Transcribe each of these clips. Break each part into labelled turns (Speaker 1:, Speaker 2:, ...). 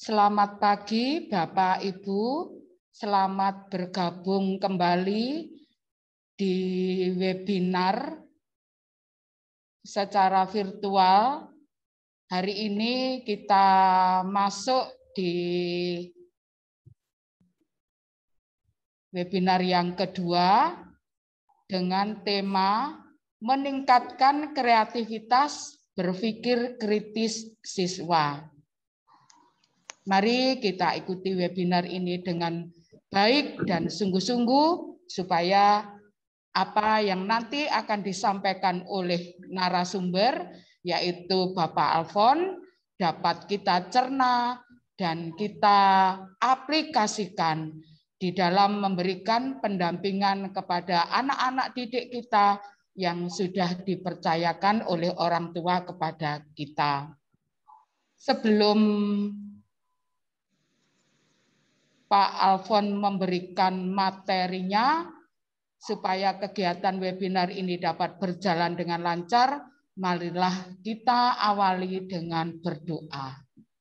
Speaker 1: Selamat pagi Bapak Ibu, selamat bergabung kembali di webinar secara virtual. Hari ini kita masuk di webinar yang kedua dengan tema meningkatkan kreativitas berpikir kritis siswa. Mari kita ikuti webinar ini dengan baik dan sungguh-sungguh supaya apa yang nanti akan disampaikan oleh narasumber yaitu Bapak Alfon dapat kita cerna dan kita aplikasikan di dalam memberikan pendampingan kepada anak-anak didik kita yang sudah dipercayakan oleh orang tua kepada kita. Sebelum Pak Alfon memberikan materinya supaya kegiatan webinar ini dapat berjalan dengan lancar, marilah kita awali dengan berdoa.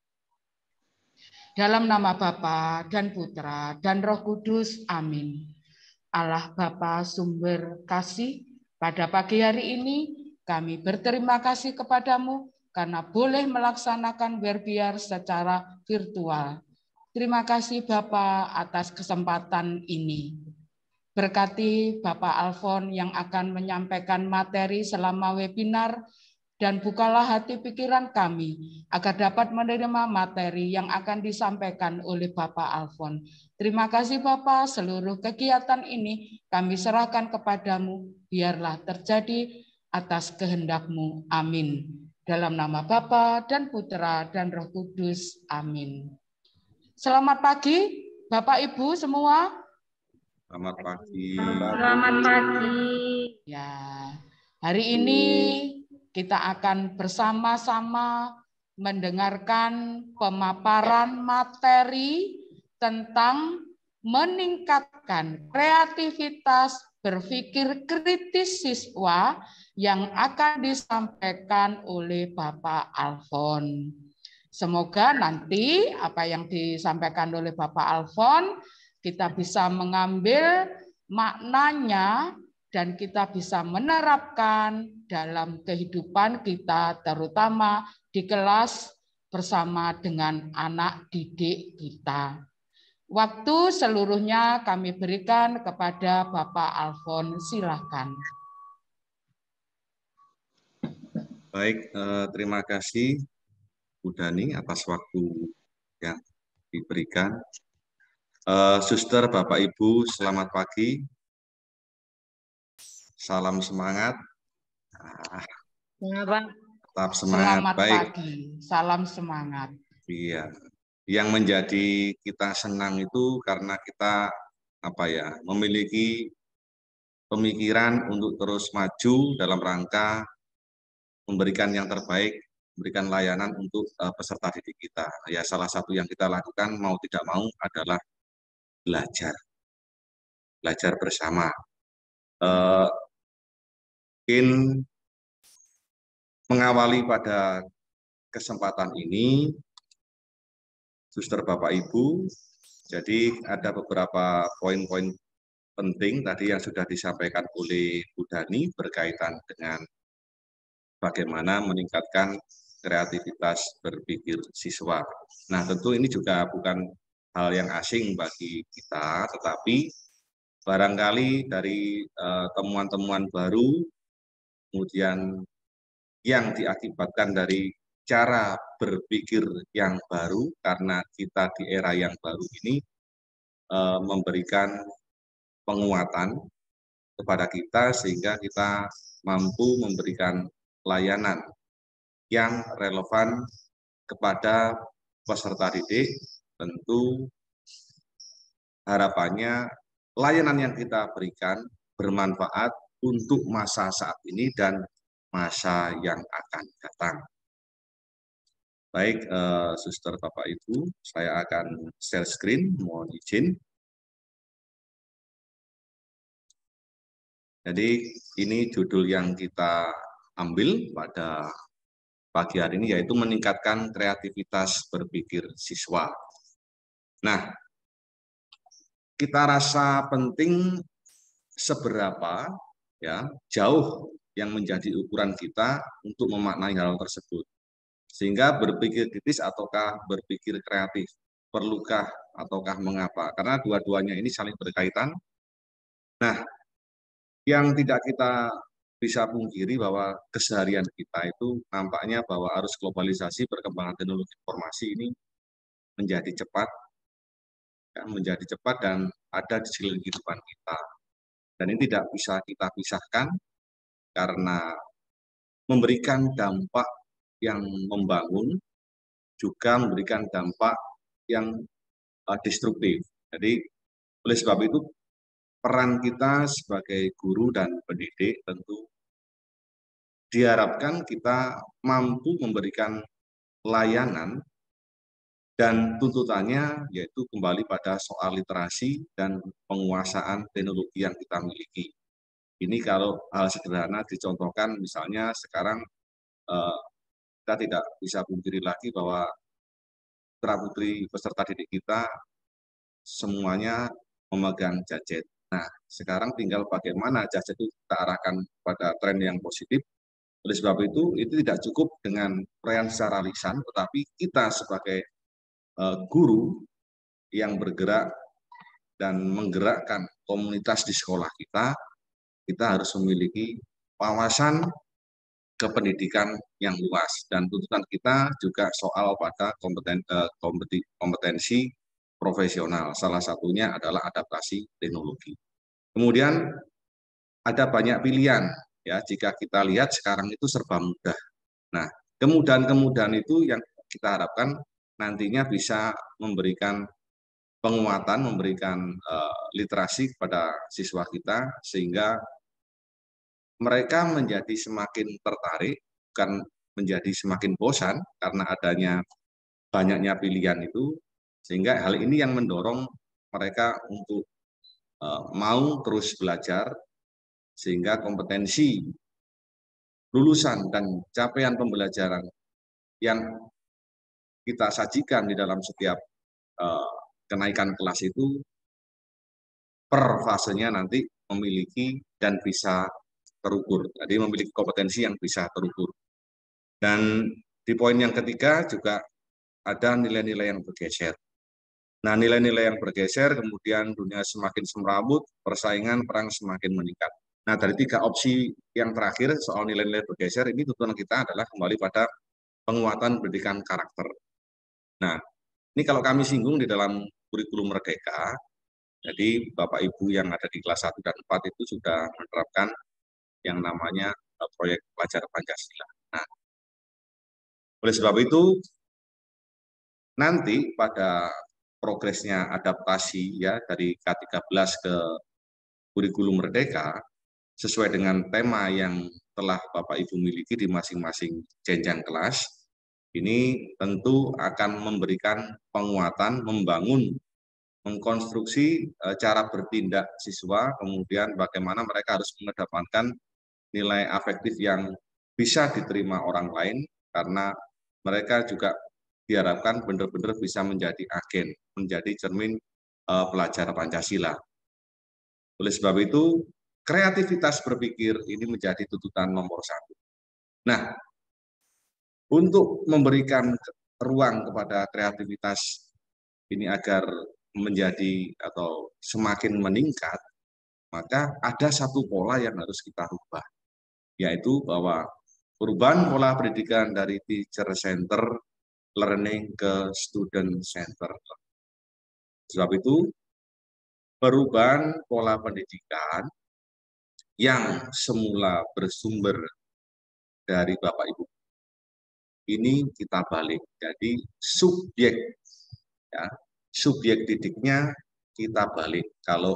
Speaker 1: Dalam nama Bapa dan Putra dan Roh Kudus, amin. Allah Bapa sumber kasih, pada pagi hari ini kami berterima kasih kepadamu karena boleh melaksanakan webinar secara virtual. Terima kasih Bapak atas kesempatan ini. Berkati Bapak Alfon yang akan menyampaikan materi selama webinar dan bukalah hati pikiran kami agar dapat menerima materi yang akan disampaikan oleh Bapak Alfon. Terima kasih Bapak, seluruh kegiatan ini kami serahkan kepadamu, biarlah terjadi atas kehendak-Mu. Amin. Dalam nama Bapa dan Putra dan Roh Kudus. Amin. Selamat pagi, Bapak Ibu semua.
Speaker 2: Selamat pagi.
Speaker 3: Selamat pagi.
Speaker 1: Ya, hari ini kita akan bersama-sama mendengarkan pemaparan materi tentang meningkatkan kreativitas berpikir kritis siswa yang akan disampaikan oleh Bapak Alfon. Semoga nanti apa yang disampaikan oleh Bapak Alfon kita bisa mengambil maknanya dan kita bisa menerapkan dalam kehidupan kita, terutama di kelas bersama dengan anak didik kita. Waktu seluruhnya kami berikan kepada Bapak Alfon, silakan.
Speaker 2: Baik, terima kasih Bu Dani atas waktu yang diberikan. Suster, Bapak Ibu, selamat pagi. Salam semangat. Tetap semangat.
Speaker 1: Selamat
Speaker 2: baik.
Speaker 1: Pagi, salam semangat.
Speaker 2: Iya, yang menjadi kita senang itu karena kita memiliki pemikiran untuk terus maju dalam rangka memberikan yang terbaik, memberikan layanan untuk peserta didik kita. Ya, salah satu yang kita lakukan mau tidak mau adalah belajar bersama. Mungkin mengawali pada kesempatan ini, Suster Bapak Ibu, jadi ada beberapa poin-poin penting tadi yang sudah disampaikan oleh Bu Dani berkaitan dengan bagaimana meningkatkan kreativitas berpikir siswa. Nah, tentu ini juga bukan hal yang asing bagi kita, tetapi barangkali dari temuan-temuan baru, kemudian yang diakibatkan dari cara berpikir yang baru, karena kita di era yang baru ini memberikan penguatan kepada kita sehingga kita mampu memberikan layanan yang relevan kepada peserta didik. Tentu harapannya layanan yang kita berikan bermanfaat untuk masa saat ini dan masa yang akan datang. Baik, Suster Bapak Ibu, saya akan share screen, mohon izin. Jadi ini judul yang kita ambil pada pagi hari ini, yaitu meningkatkan kreativitas berpikir siswa. Nah, kita rasa penting seberapa ya jauh yang menjadi ukuran kita untuk memaknai hal tersebut. Sehingga berpikir kritis ataukah berpikir kreatif, perlukah ataukah mengapa? Karena dua-duanya ini saling berkaitan. Nah, yang tidak kita bisa pungkiri bahwa keseharian kita itu nampaknya bahwa arus globalisasi perkembangan teknologi informasi ini menjadi cepat dan ada di sekeliling kehidupan kita. Dan ini tidak bisa kita pisahkan karena memberikan dampak yang membangun, juga memberikan dampak yang destruktif. Jadi oleh sebab itu peran kita sebagai guru dan pendidik tentu diharapkan kita mampu memberikan layanan dan tuntutannya yaitu kembali pada soal literasi dan penguasaan teknologi yang kita miliki. Ini kalau hal sederhana dicontohkan, misalnya sekarang kita tidak bisa pungkiri lagi bahwa putra-putri peserta didik kita semuanya memegang gadget. Nah, sekarang tinggal bagaimana gadget itu kita arahkan pada tren yang positif. Oleh sebab itu tidak cukup dengan uraian secara lisan, tetapi kita sebagai guru yang bergerak dan menggerakkan komunitas di sekolah kita harus memiliki wawasan kependidikan yang luas. Dan tuntutan kita juga soal pada kompetensi profesional. Salah satunya adalah adaptasi teknologi. Kemudian ada banyak pilihan, ya. Jika kita lihat sekarang itu serba mudah. Nah, kemudahan-kemudahan itu yang kita harapkan nantinya bisa memberikan penguatan, memberikan literasi kepada siswa kita sehingga mereka menjadi semakin tertarik, bukan menjadi semakin bosan karena adanya banyaknya pilihan itu, sehingga hal ini yang mendorong mereka untuk mau terus belajar, sehingga kompetensi lulusan dan capaian pembelajaran yang kita sajikan di dalam setiap kenaikan kelas itu per fasenya nanti memiliki dan bisa terukur. Jadi memiliki kompetensi yang bisa terukur. Dan di poin yang ketiga juga ada nilai-nilai yang bergeser. Nah, nilai-nilai yang bergeser, kemudian dunia semakin semrawut, persaingan perang semakin meningkat. Nah, dari tiga opsi yang terakhir soal nilai-nilai bergeser, ini tuntutan kita adalah kembali pada penguatan pendidikan karakter. Nah, ini kalau kami singgung di dalam kurikulum Merdeka, jadi Bapak Ibu yang ada di kelas 1 dan 4 itu sudah menerapkan yang namanya proyek pelajar Pancasila. Nah, oleh sebab itu, nanti pada progresnya adaptasi ya dari K13 ke kurikulum Merdeka sesuai dengan tema yang telah Bapak Ibu miliki di masing-masing jenjang kelas, ini tentu akan memberikan penguatan, membangun, mengkonstruksi cara bertindak siswa, kemudian bagaimana mereka harus mengedepankan nilai afektif yang bisa diterima orang lain, karena mereka juga diharapkan benar-benar bisa menjadi agen, menjadi cermin pelajar Pancasila. Oleh sebab itu, kreativitas berpikir ini menjadi tuntutan nomor 1. Nah, untuk memberikan ruang kepada kreativitas ini agar menjadi atau semakin meningkat, maka ada satu pola yang harus kita rubah, yaitu bahwa perubahan pola pendidikan dari teacher center learning ke student center. Sebab itu, perubahan pola pendidikan yang semula bersumber dari Bapak Ibu ini kita balik. Jadi subjek didiknya kita balik. Kalau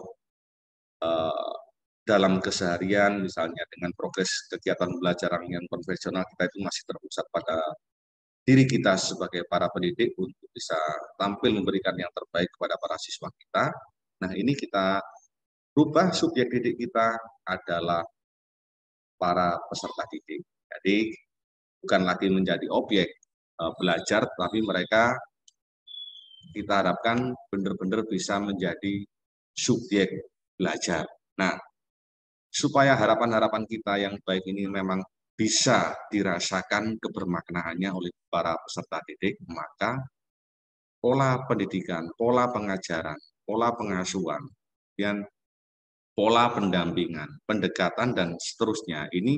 Speaker 2: dalam keseharian misalnya dengan progres kegiatan pembelajaran yang konvensional kita itu masih terpusat pada diri kita sebagai para pendidik untuk bisa tampil memberikan yang terbaik kepada para siswa kita. Nah, ini kita rubah subjek didik kita adalah para peserta didik. Jadi bukan lagi menjadi objek belajar, tapi mereka kita harapkan benar-benar bisa menjadi subjek belajar. Nah, supaya harapan-harapan kita yang baik ini memang bisa dirasakan kebermaknaannya oleh para peserta didik, maka pola pendidikan, pola pengajaran, pola pengasuhan, dan pola pendampingan, pendekatan, dan seterusnya ini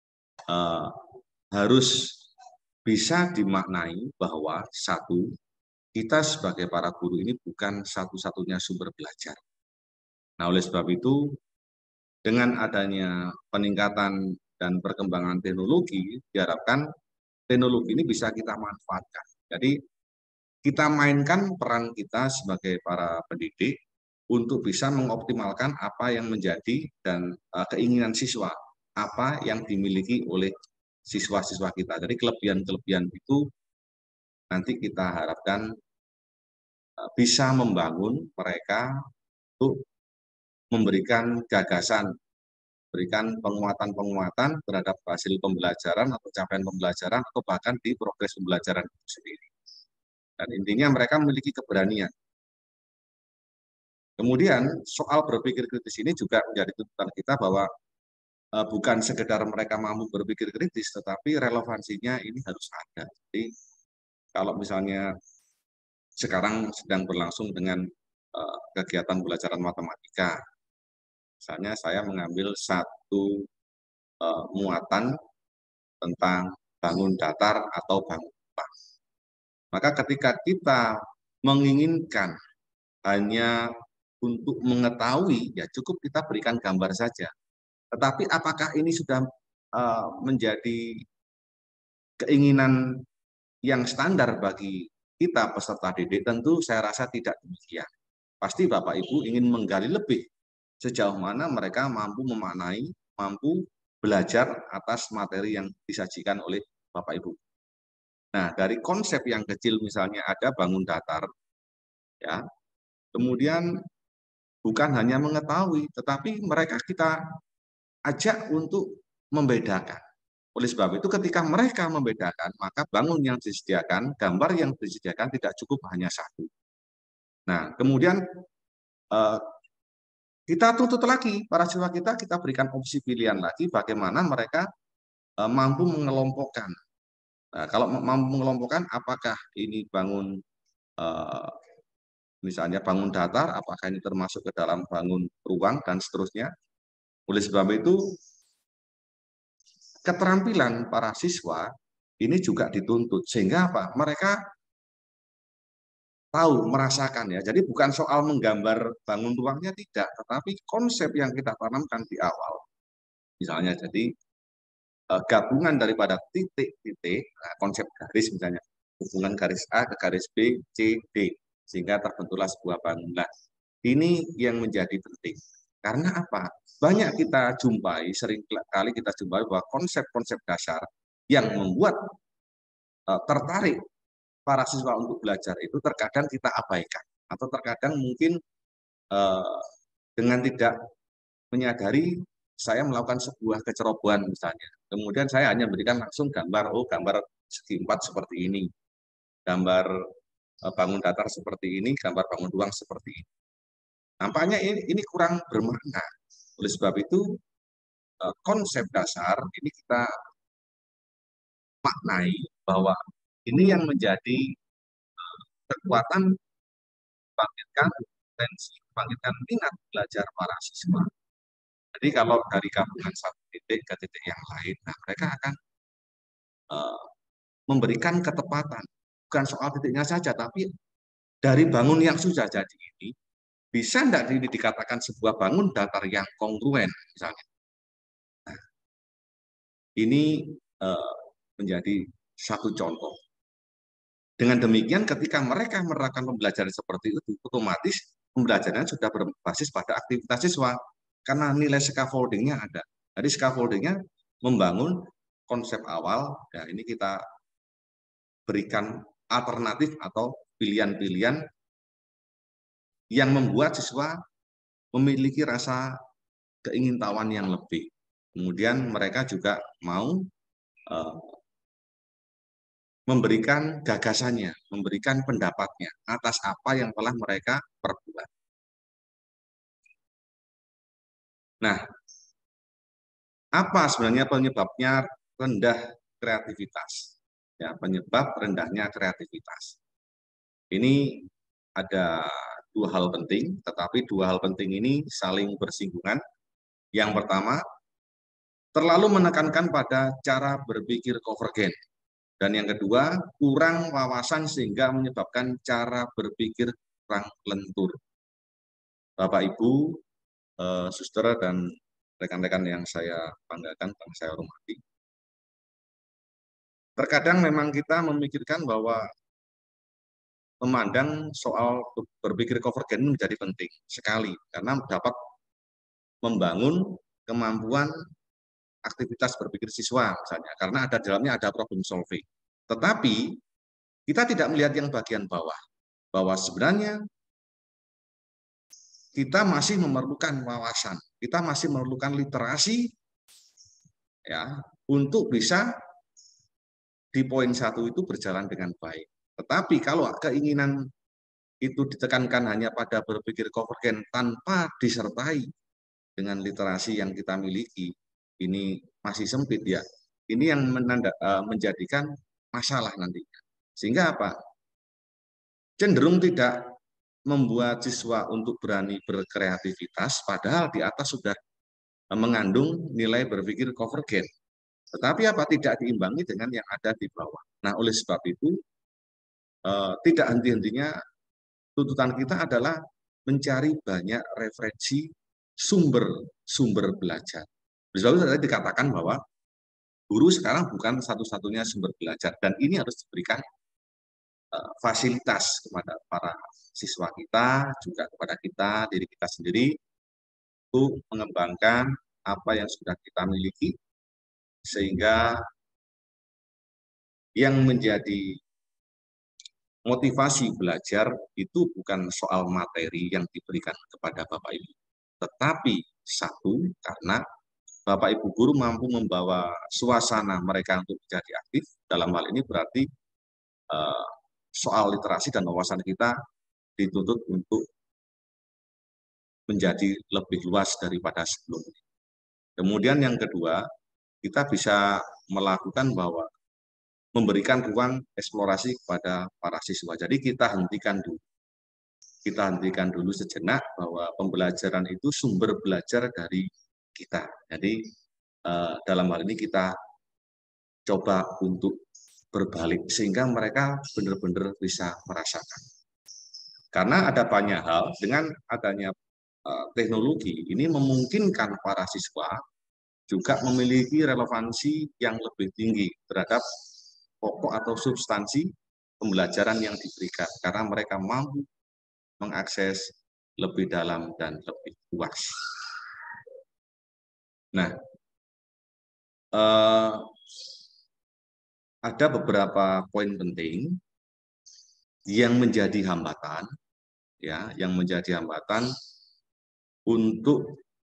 Speaker 2: harus bisa dimaknai bahwa satu, kita sebagai para guru ini bukan satu-satunya sumber belajar. Nah, oleh sebab itu, dengan adanya peningkatan dan perkembangan teknologi, diharapkan teknologi ini bisa kita manfaatkan. Jadi, kita mainkan peran kita sebagai para pendidik untuk bisa mengoptimalkan apa yang menjadi dan keinginan siswa, apa yang dimiliki oleh siswa-siswa kita. Jadi kelebihan-kelebihan itu nanti kita harapkan bisa membangun mereka untuk memberikan gagasan, berikan penguatan-penguatan terhadap hasil pembelajaran atau capaian pembelajaran atau bahkan di progres pembelajaran itu sendiri. Dan intinya mereka memiliki keberanian. Kemudian soal berpikir kritis ini juga menjadi tuntutan kita bahwa bukan sekedar mereka mampu berpikir kritis, tetapi relevansinya ini harus ada. Jadi kalau misalnya sekarang sedang berlangsung dengan kegiatan pembelajaran matematika, misalnya saya mengambil satu muatan tentang bangun datar atau bangun lubang. Maka ketika kita menginginkan hanya untuk mengetahui, ya cukup kita berikan gambar saja. Tetapi apakah ini sudah menjadi keinginan yang standar bagi kita peserta didik? Tentu saya rasa tidak demikian. Pasti Bapak Ibu ingin menggali lebih sejauh mana mereka mampu memaknai, mampu belajar atas materi yang disajikan oleh Bapak Ibu. Nah, dari konsep yang kecil misalnya ada bangun datar, ya. Kemudian bukan hanya mengetahui, tetapi mereka kita ajak untuk membedakan. Oleh sebab itu ketika mereka membedakan, maka bangun yang disediakan, gambar yang disediakan tidak cukup hanya satu. Nah, kemudian kita tuntut lagi para siswa kita berikan opsi pilihan lagi bagaimana mereka mampu mengelompokkan. Nah, kalau mampu mengelompokkan, apakah ini bangun misalnya bangun datar, apakah ini termasuk ke dalam bangun ruang dan seterusnya. Oleh sebab itu, keterampilan para siswa ini juga dituntut sehingga apa? Mereka tahu, merasakan ya. Jadi bukan soal menggambar bangun ruangnya tidak, tetapi konsep yang kita tanamkan di awal. Misalnya jadi gabungan daripada titik-titik, nah, konsep garis misalnya, hubungan garis A ke garis B, C, D, sehingga terbentuklah sebuah bangunan. Ini yang menjadi penting. Karena apa? Banyak kita jumpai, sering kali kita jumpai bahwa konsep-konsep dasar yang membuat tertarik para siswa untuk belajar itu terkadang kita abaikan. Atau terkadang mungkin dengan tidak menyadari saya melakukan sebuah kecerobohan misalnya. Kemudian saya hanya memberikan langsung gambar, oh gambar segi empat seperti ini, gambar bangun datar seperti ini, gambar bangun ruang seperti ini. Nampaknya ini kurang bermakna. Oleh sebab itu konsep dasar ini kita maknai bahwa ini yang menjadi kekuatan bangkitkan potensi, bangkitkan minat belajar para siswa. Jadi kalau dari gabungan satu titik ke titik yang lain, nah mereka akan memberikan ketepatan. Bukan soal titiknya saja, tapi dari bangun yang sudah jadi ini, bisa tidak ini dikatakan sebuah bangun datar yang kongruen, misalnya. Nah, ini menjadi satu contoh. Dengan demikian, ketika mereka menerapkan pembelajaran seperti itu, otomatis pembelajaran sudah berbasis pada aktivitas siswa, karena nilai scaffolding-nya ada. Jadi scaffolding-nya membangun konsep awal, ya ini kita berikan alternatif atau pilihan-pilihan yang membuat siswa memiliki rasa keingintahuan yang lebih. Kemudian mereka juga mau memberikan gagasannya, memberikan pendapatnya atas apa yang telah mereka perbuat. Nah, apa sebenarnya penyebabnya rendah kreativitas? Ya, penyebab rendahnya kreativitas. Ini ada dua hal penting, tetapi dua hal penting ini saling bersinggungan. Yang pertama, terlalu menekankan pada cara berpikir konvergen. Dan yang kedua, kurang wawasan sehingga menyebabkan cara berpikir kurang lentur. Bapak, Ibu, suster, dan rekan-rekan yang saya banggakan, yang saya hormati. Terkadang memang kita memikirkan bahwa memandang soal berpikir konvergen menjadi penting sekali, karena dapat membangun kemampuan aktivitas berpikir siswa misalnya, karena ada dalamnya ada problem solving. Tetapi kita tidak melihat yang bagian bawah, bahwa sebenarnya kita masih memerlukan wawasan, kita masih memerlukan literasi ya untuk bisa di poin 1 itu berjalan dengan baik. Tetapi kalau keinginan itu ditekankan hanya pada berpikir konvergen tanpa disertai dengan literasi yang kita miliki, ini masih sempit ya. Ini yang menjadikan masalah nantinya. Sehingga apa? Cenderung tidak membuat siswa untuk berani berkreativitas, padahal di atas sudah mengandung nilai berpikir konvergen. Tetapi apa? Tidak diimbangi dengan yang ada di bawah. Nah, oleh sebab itu, tidak henti-hentinya tuntutan kita adalah mencari banyak referensi sumber belajar. Sebab itu tadi dikatakan bahwa guru sekarang bukan satu-satunya sumber belajar, dan ini harus diberikan fasilitas kepada para siswa kita, juga kepada kita, diri kita sendiri, untuk mengembangkan apa yang sudah kita miliki, sehingga yang menjadi motivasi belajar itu bukan soal materi yang diberikan kepada Bapak Ibu, tetapi satu, karena Bapak Ibu guru mampu membawa suasana mereka untuk menjadi aktif. Dalam hal ini berarti soal literasi dan wawasan kita dituntut untuk menjadi lebih luas daripada sebelumnya. Kemudian yang kedua, kita bisa melakukan bahwa memberikan ruang eksplorasi kepada para siswa. Jadi kita hentikan dulu sejenak bahwa pembelajaran itu sumber belajar dari kita. Jadi dalam hal ini kita coba untuk berbalik sehingga mereka benar-benar bisa merasakan. Karena ada banyak hal dengan adanya teknologi ini memungkinkan para siswa juga memiliki relevansi yang lebih tinggi terhadap pokok atau substansi pembelajaran yang diberikan, karena mereka mampu mengakses lebih dalam dan lebih luas. Nah, ada beberapa poin penting yang menjadi hambatan, ya, yang menjadi hambatan untuk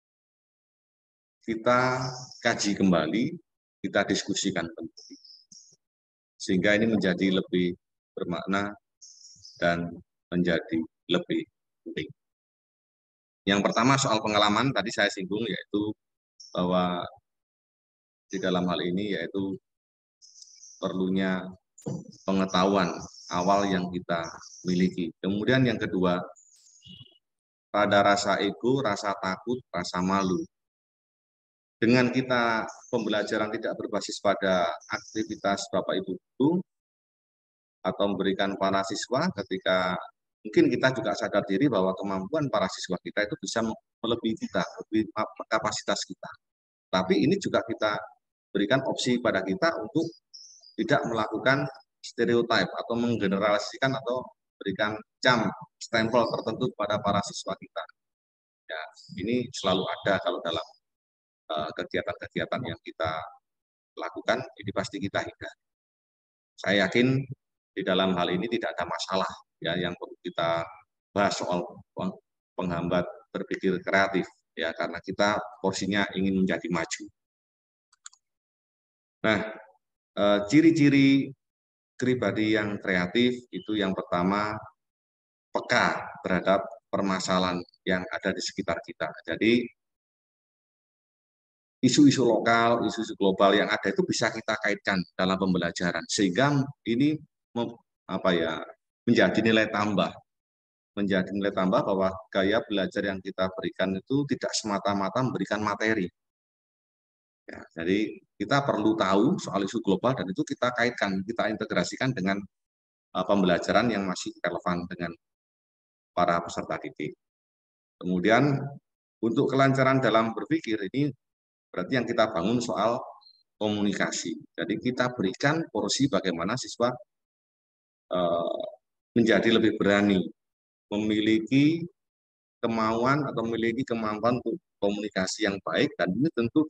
Speaker 2: kita kaji kembali, kita diskusikan kembali, sehingga ini menjadi lebih bermakna dan menjadi lebih penting. Yang pertama soal pengalaman, tadi saya singgung, yaitu bahwa di dalam hal ini yaitu perlunya pengetahuan awal yang kita miliki. Kemudian yang kedua, pada rasa ego, rasa takut, rasa malu. Dengan kita pembelajaran tidak berbasis pada aktivitas Bapak Ibu guru atau memberikan para siswa, ketika mungkin kita juga sadar diri bahwa kemampuan para siswa kita itu bisa melebihi kita, lebih kapasitas kita. Tapi ini juga kita berikan opsi pada kita untuk tidak melakukan stereotip atau menggeneralisasikan atau berikan stempel tertentu kepada para siswa kita. Ya, ini selalu ada kalau dalam kegiatan-kegiatan yang kita lakukan, ini pasti kita hindari. Saya yakin di dalam hal ini tidak ada masalah ya yang perlu kita bahas soal penghambat berpikir kreatif ya, karena kita porsinya ingin menjadi maju. Nah, ciri-ciri pribadi yang kreatif itu yang pertama peka terhadap permasalahan yang ada di sekitar kita. Jadi isu-isu lokal, isu-isu global yang ada itu bisa kita kaitkan dalam pembelajaran sehingga ini menjadi nilai tambah. Menjadi nilai tambah bahwa gaya belajar yang kita berikan itu tidak semata-mata memberikan materi. Ya, jadi kita perlu tahu soal isu global dan itu kita kaitkan, kita integrasikan dengan pembelajaran yang masih relevan dengan para peserta didik. Kemudian untuk kelancaran dalam berpikir ini berarti yang kita bangun soal komunikasi. Jadi kita berikan porsi bagaimana siswa menjadi lebih berani, memiliki kemauan atau memiliki kemampuan untuk komunikasi yang baik dan ini tentu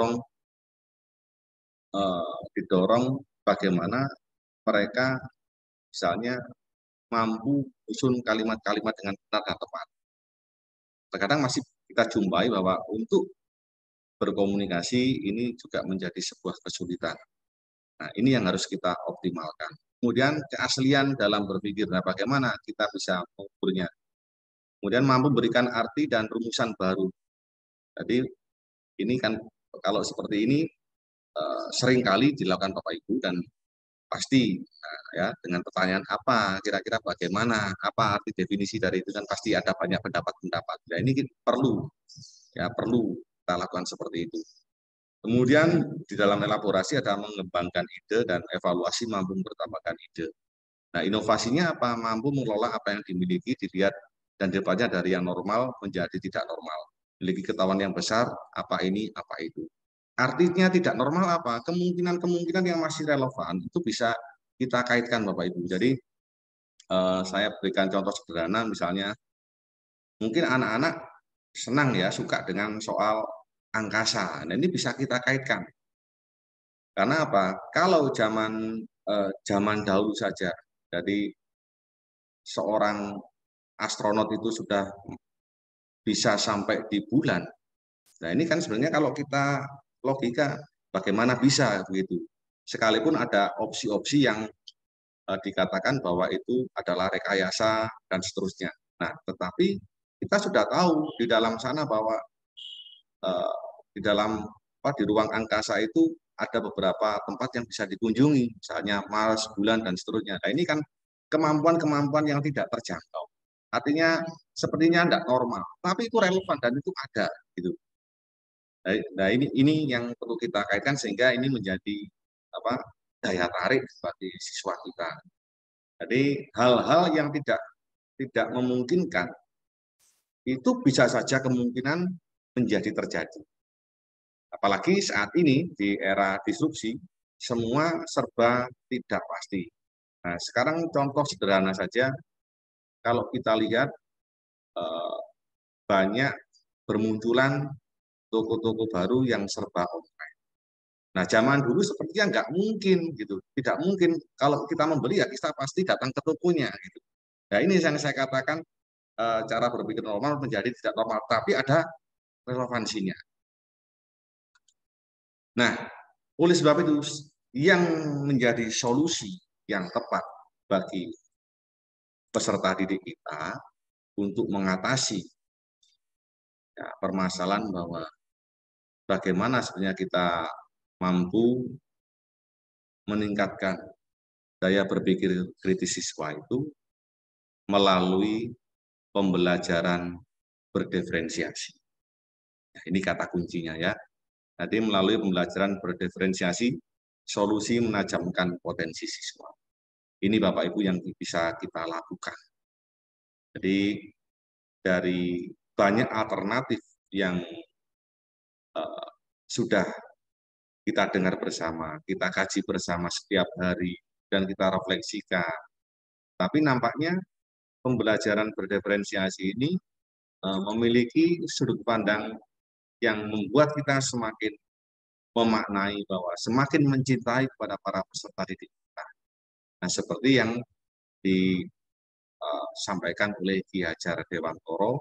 Speaker 2: didorong bagaimana mereka misalnya mampu menyusun kalimat-kalimat dengan benar dan tepat. Terkadang masih kita jumpai bahwa untuk berkomunikasi ini juga menjadi sebuah kesulitan. Nah, ini yang harus kita optimalkan. Kemudian keaslian dalam berpikir, nah bagaimana kita bisa mengukurnya. Kemudian mampu memberikan arti dan rumusan baru. Jadi ini kan kalau seperti ini seringkali dilakukan Bapak Ibu dan pasti ya dengan pertanyaan apa kira-kira bagaimana apa arti definisi dari itu kan pasti ada banyak pendapat-pendapat. Nah ini perlu kita lakukan seperti itu. Kemudian di dalam elaborasi ada mengembangkan ide dan evaluasi mampu bertambahkan ide. Nah inovasinya apa? Mampu mengelola apa yang dimiliki, dilihat dan depannya dari yang normal menjadi tidak normal. Memiliki ketahuan yang besar, apa ini, apa itu. Artinya tidak normal apa? Kemungkinan-kemungkinan yang masih relevan itu bisa kita kaitkan Bapak Ibu. Jadi saya berikan contoh sederhana misalnya, mungkin anak-anak senang ya, suka dengan soal angkasa. Nah ini bisa kita kaitkan. Karena apa? Kalau zaman dahulu saja, jadi seorang astronot itu sudah bisa sampai di bulan. Nah ini kan sebenarnya kalau kita logika bagaimana bisa begitu. Sekalipun ada opsi-opsi yang dikatakan bahwa itu adalah rekayasa dan seterusnya. Nah tetapi kita sudah tahu di dalam sana bahwa di dalam di ruang angkasa itu ada beberapa tempat yang bisa dikunjungi, misalnya Mars, bulan dan seterusnya. Nah ini kan kemampuan-kemampuan yang tidak terjangkau. Artinya sepertinya tidak normal, tapi itu relevan dan itu ada gitu. Nah ini yang perlu kita kaitkan sehingga ini menjadi daya tarik bagi siswa kita. Jadi hal-hal yang tidak memungkinkan itu bisa saja kemungkinan menjadi terjadi. Apalagi saat ini di era disrupsi semua serba tidak pasti. Nah, sekarang contoh sederhana saja, kalau kita lihat banyak bermunculan toko-toko baru yang serba online. Nah, zaman dulu sepertinya nggak mungkin gitu, tidak mungkin kalau kita membeli ya kita pasti datang ke tokonya gitu. Nah, ini yang saya katakan cara berpikir normal menjadi tidak normal, tapi ada relevansinya. Nah, oleh sebab itu yang menjadi solusi yang tepat bagi peserta didik kita untuk mengatasi permasalahan bahwa bagaimana sebenarnya kita mampu meningkatkan daya berpikir kritis siswa itu melalui pembelajaran berdiferensiasi. Nah, ini kata kuncinya ya. Jadi melalui pembelajaran berdiferensiasi, solusi menajamkan potensi siswa. Ini Bapak Ibu yang bisa kita lakukan. Jadi dari banyak alternatif yang sudah kita dengar bersama, kita kaji bersama setiap hari, dan kita refleksikan. Tapi nampaknya pembelajaran berdiferensiasi ini memiliki sudut pandang yang membuat kita semakin memaknai bahwa semakin mencintai kepada para peserta didik kita. Nah, seperti yang disampaikan oleh Ki Hajar Dewantoro,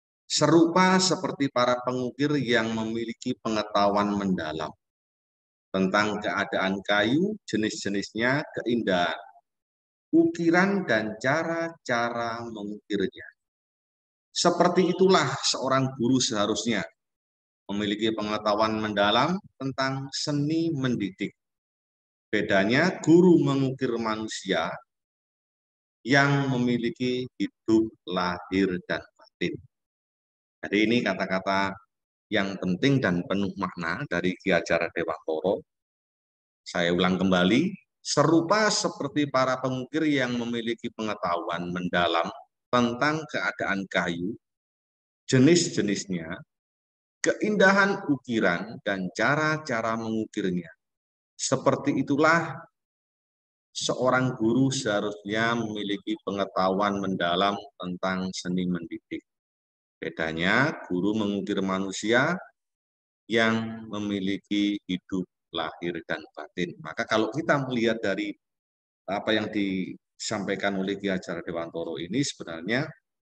Speaker 2: serupa seperti para pengukir yang memiliki pengetahuan mendalam tentang keadaan kayu, jenis-jenisnya, keindahan, ukiran, dan cara-cara mengukirnya. Seperti itulah seorang guru seharusnya memiliki pengetahuan mendalam tentang seni mendidik. Bedanya guru mengukir manusia yang memiliki hidup lahir dan batin. Jadi ini kata-kata yang penting dan penuh makna dari Ki Ajar Dewantara. Saya ulang kembali, serupa seperti para pengukir yang memiliki pengetahuan mendalam tentang keadaan kayu, jenis-jenisnya, keindahan ukiran, dan cara-cara mengukirnya. Seperti itulah seorang guru seharusnya memiliki pengetahuan mendalam tentang seni mendidik. Bedanya, guru mengukir manusia yang memiliki hidup lahir dan batin. Maka kalau kita melihat dari apa yang disampaikan oleh Ki Hajar Dewantara ini, sebenarnya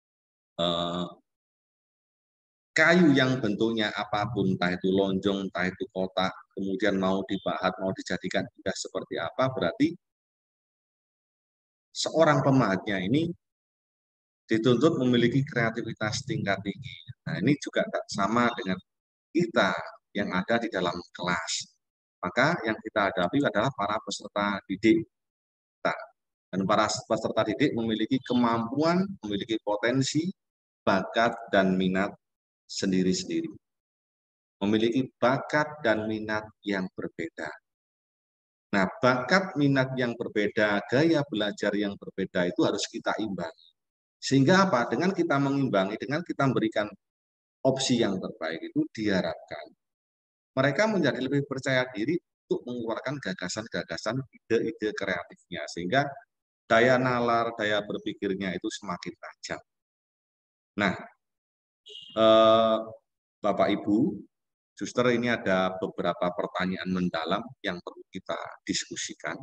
Speaker 2: kayu yang bentuknya apapun, entah itu lonjong, entah itu kotak, kemudian mau dibahat, mau dijadikan indah seperti apa, berarti seorang pemahatnya ini dituntut memiliki kreativitas tingkat tinggi. Nah, ini juga sama dengan kita yang ada di dalam kelas. Maka yang kita hadapi adalah para peserta didik. Dan para peserta didik memiliki kemampuan, memiliki potensi, bakat, dan minat sendiri-sendiri. Memiliki bakat dan minat yang berbeda. Nah, bakat minat yang berbeda, gaya belajar yang berbeda itu harus kita imbangi. Sehingga apa? Dengan kita mengimbangi, dengan kita memberikan opsi yang terbaik itu diharapkan mereka menjadi lebih percaya diri untuk mengeluarkan gagasan-gagasan, ide-ide kreatifnya. Sehingga daya nalar, daya berpikirnya itu semakin tajam. Nah, Bapak Ibu, Suster, ini ada beberapa pertanyaan mendalam yang perlu kita diskusikan.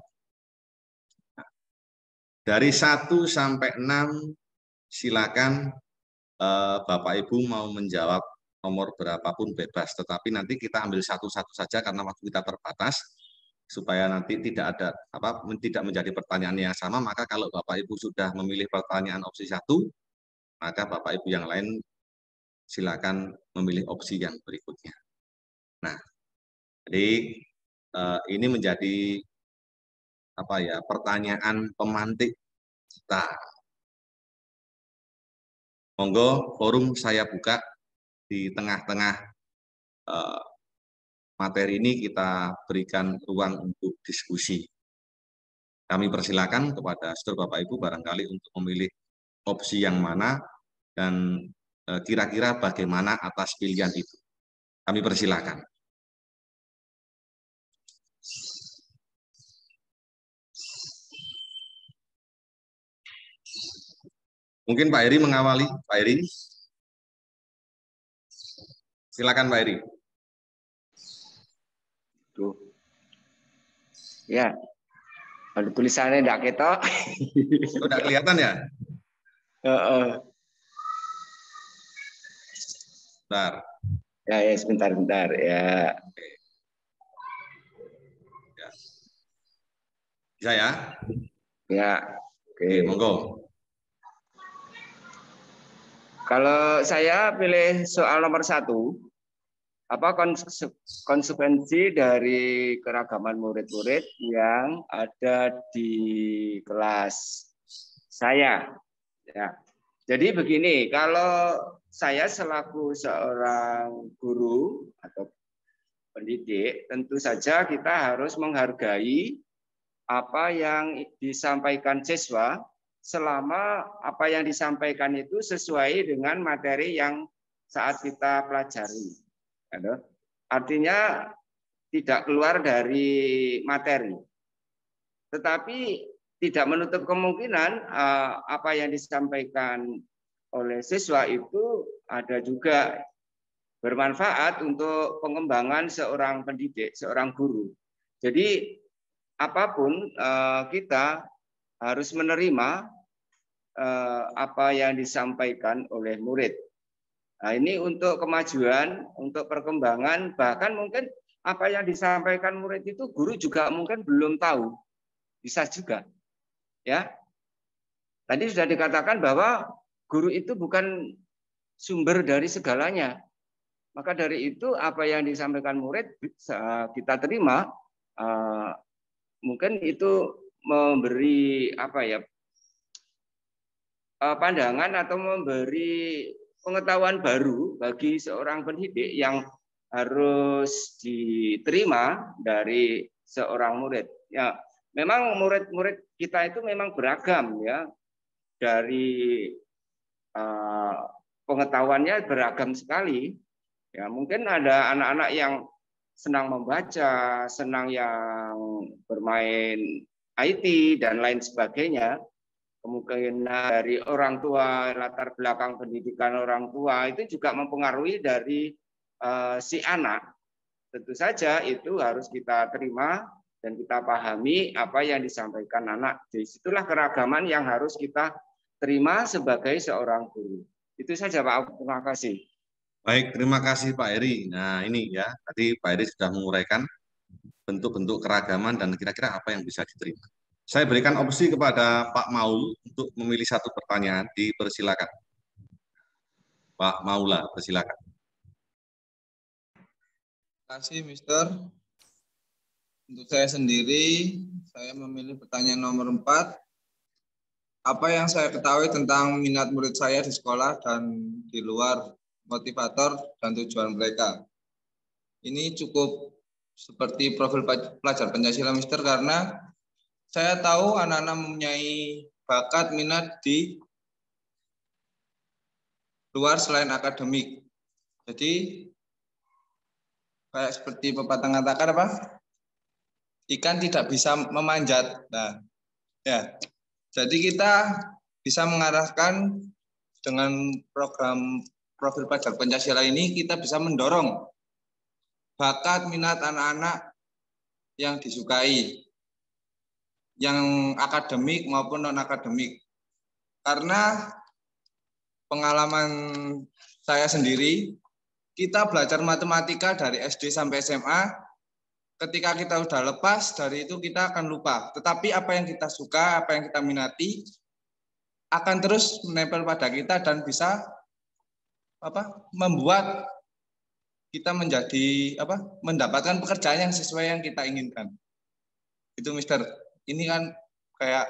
Speaker 2: Dari 1 sampai 6, silakan Bapak Ibu mau menjawab nomor berapapun bebas, tetapi nanti kita ambil satu-satu saja karena waktu kita terbatas, supaya nanti tidak menjadi pertanyaan yang sama. Maka kalau Bapak Ibu sudah memilih pertanyaan opsi 1, maka Bapak Ibu yang lain silakan memilih opsi yang berikutnya. Nah, jadi ini menjadi pertanyaan pemantik kita. Monggo forum saya buka di tengah-tengah materi ini, kita berikan ruang untuk diskusi. Kami persilakan kepada saudara Bapak Ibu barangkali untuk memilih opsi yang mana dan kira-kira bagaimana atas pilihan itu. Kami persilakan. Mungkin Pak Heri mengawali. Pak Heri. Silakan Pak Heri.
Speaker 3: Tuh. Ya. Kalau tulisannya enggak ketok.
Speaker 2: Sudah kelihatan ya? Bentar.
Speaker 3: Ya, sebentar ya.
Speaker 2: Bisa ya?
Speaker 3: Ya.
Speaker 2: Oke, monggo.
Speaker 3: Kalau saya pilih soal nomor 1, apa konsekuensi dari keragaman murid-murid yang ada di kelas saya? Ya. Jadi begini, kalau saya selaku seorang guru atau pendidik, tentu saja kita harus menghargai apa yang disampaikan siswa selama apa yang disampaikan itu sesuai dengan materi yang saat kita pelajari. Artinya tidak keluar dari materi. Tetapi tidak menutup kemungkinan apa yang disampaikan oleh siswa itu ada juga bermanfaat untuk pengembangan seorang pendidik, seorang guru. Jadi apapun kita harus menerima apa yang disampaikan oleh murid. Nah, ini untuk kemajuan, untuk perkembangan, bahkan mungkin apa yang disampaikan murid itu guru juga mungkin belum tahu. Bisa juga. Ya. Tadi sudah dikatakan bahwa guru itu bukan sumber dari segalanya. Maka dari itu apa yang disampaikan murid kita terima, mungkin itu memberi pandangan atau memberi pengetahuan baru bagi seorang pendidik yang harus diterima dari seorang murid. Ya, memang murid-murid kita itu memang beragam ya, dari pengetahuannya beragam sekali. Ya, mungkin ada anak-anak yang senang membaca, senang yang bermain IT dan lain sebagainya. Kemungkinan dari orang tua, latar belakang pendidikan orang tua itu juga mempengaruhi dari si anak. Tentu saja itu harus kita terima dan kita pahami apa yang disampaikan anak. Disitulah keragaman yang harus kita terima sebagai seorang guru. Itu saja Pak. Terima kasih.
Speaker 2: Baik, terima kasih Pak Heri. Nah ini ya, tadi Pak Heri sudah menguraikan bentuk-bentuk keragaman dan kira-kira apa yang bisa diterima. Saya berikan opsi kepada Pak Maul untuk memilih satu pertanyaan. Dipersilakan. Pak Maula, persilakan.
Speaker 4: Terima kasih, Mister. Untuk saya sendiri, saya memilih pertanyaan nomor 4. Apa yang saya ketahui tentang minat murid saya di sekolah dan di luar, motivator dan tujuan mereka? Ini cukup seperti profil pelajar Pancasila, Mister, karena saya tahu anak-anak mempunyai bakat minat di luar selain akademik. Jadi kayak seperti pepatah mengatakan apa? Ikan tidak bisa memanjat. Nah, ya. Jadi kita bisa mengarahkan dengan program profil pelajar Pancasila ini, kita bisa mendorong bakat minat anak-anak yang disukai, yang akademik maupun non-akademik. Karena pengalaman saya sendiri, kita belajar matematika dari SD sampai SMA, ketika kita udah lepas dari itu kita akan lupa. Tetapi apa yang kita suka, apa yang kita minati, akan terus menempel pada kita dan bisa membuat kita mendapatkan pekerjaan yang sesuai yang kita inginkan. Itu Mister. Ini kan kayak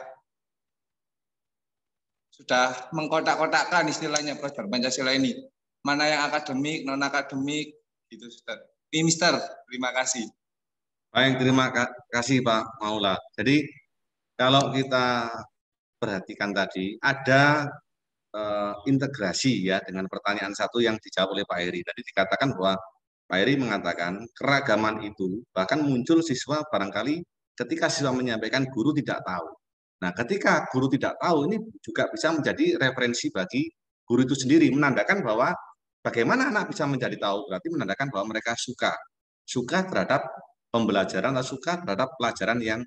Speaker 4: sudah mengkotak-kotakkan istilahnya pelajar Pancasila ini. Mana yang akademik, non-akademik, gitu Mister. Ini Mister, terima kasih.
Speaker 2: Baik, terima kasih Pak Maula. Jadi kalau kita perhatikan tadi, ada integrasi ya dengan pertanyaan satu yang dijawab oleh Pak Heri. Tadi dikatakan bahwa Pak Heri mengatakan keragaman itu bahkan muncul siswa barangkali ketika siswa menyampaikan guru tidak tahu. Nah, ketika guru tidak tahu ini juga bisa menjadi referensi bagi guru itu sendiri, menandakan bahwa bagaimana anak bisa menjadi tahu, berarti menandakan bahwa mereka suka terhadap pembelajaran atau suka terhadap pelajaran yang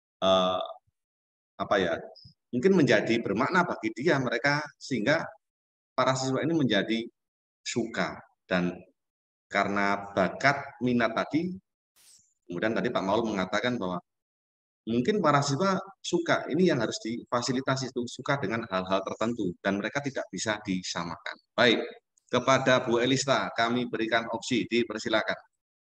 Speaker 2: mungkin menjadi bermakna bagi dia mereka, sehingga para siswa ini menjadi suka. Dan karena bakat minat tadi, kemudian tadi Pak Maul mengatakan bahwa mungkin para siswa suka, ini yang harus difasilitasi, itu suka dengan hal-hal tertentu dan mereka tidak bisa disamakan. Baik, kepada Bu Elista kami berikan opsi, dipersilakan.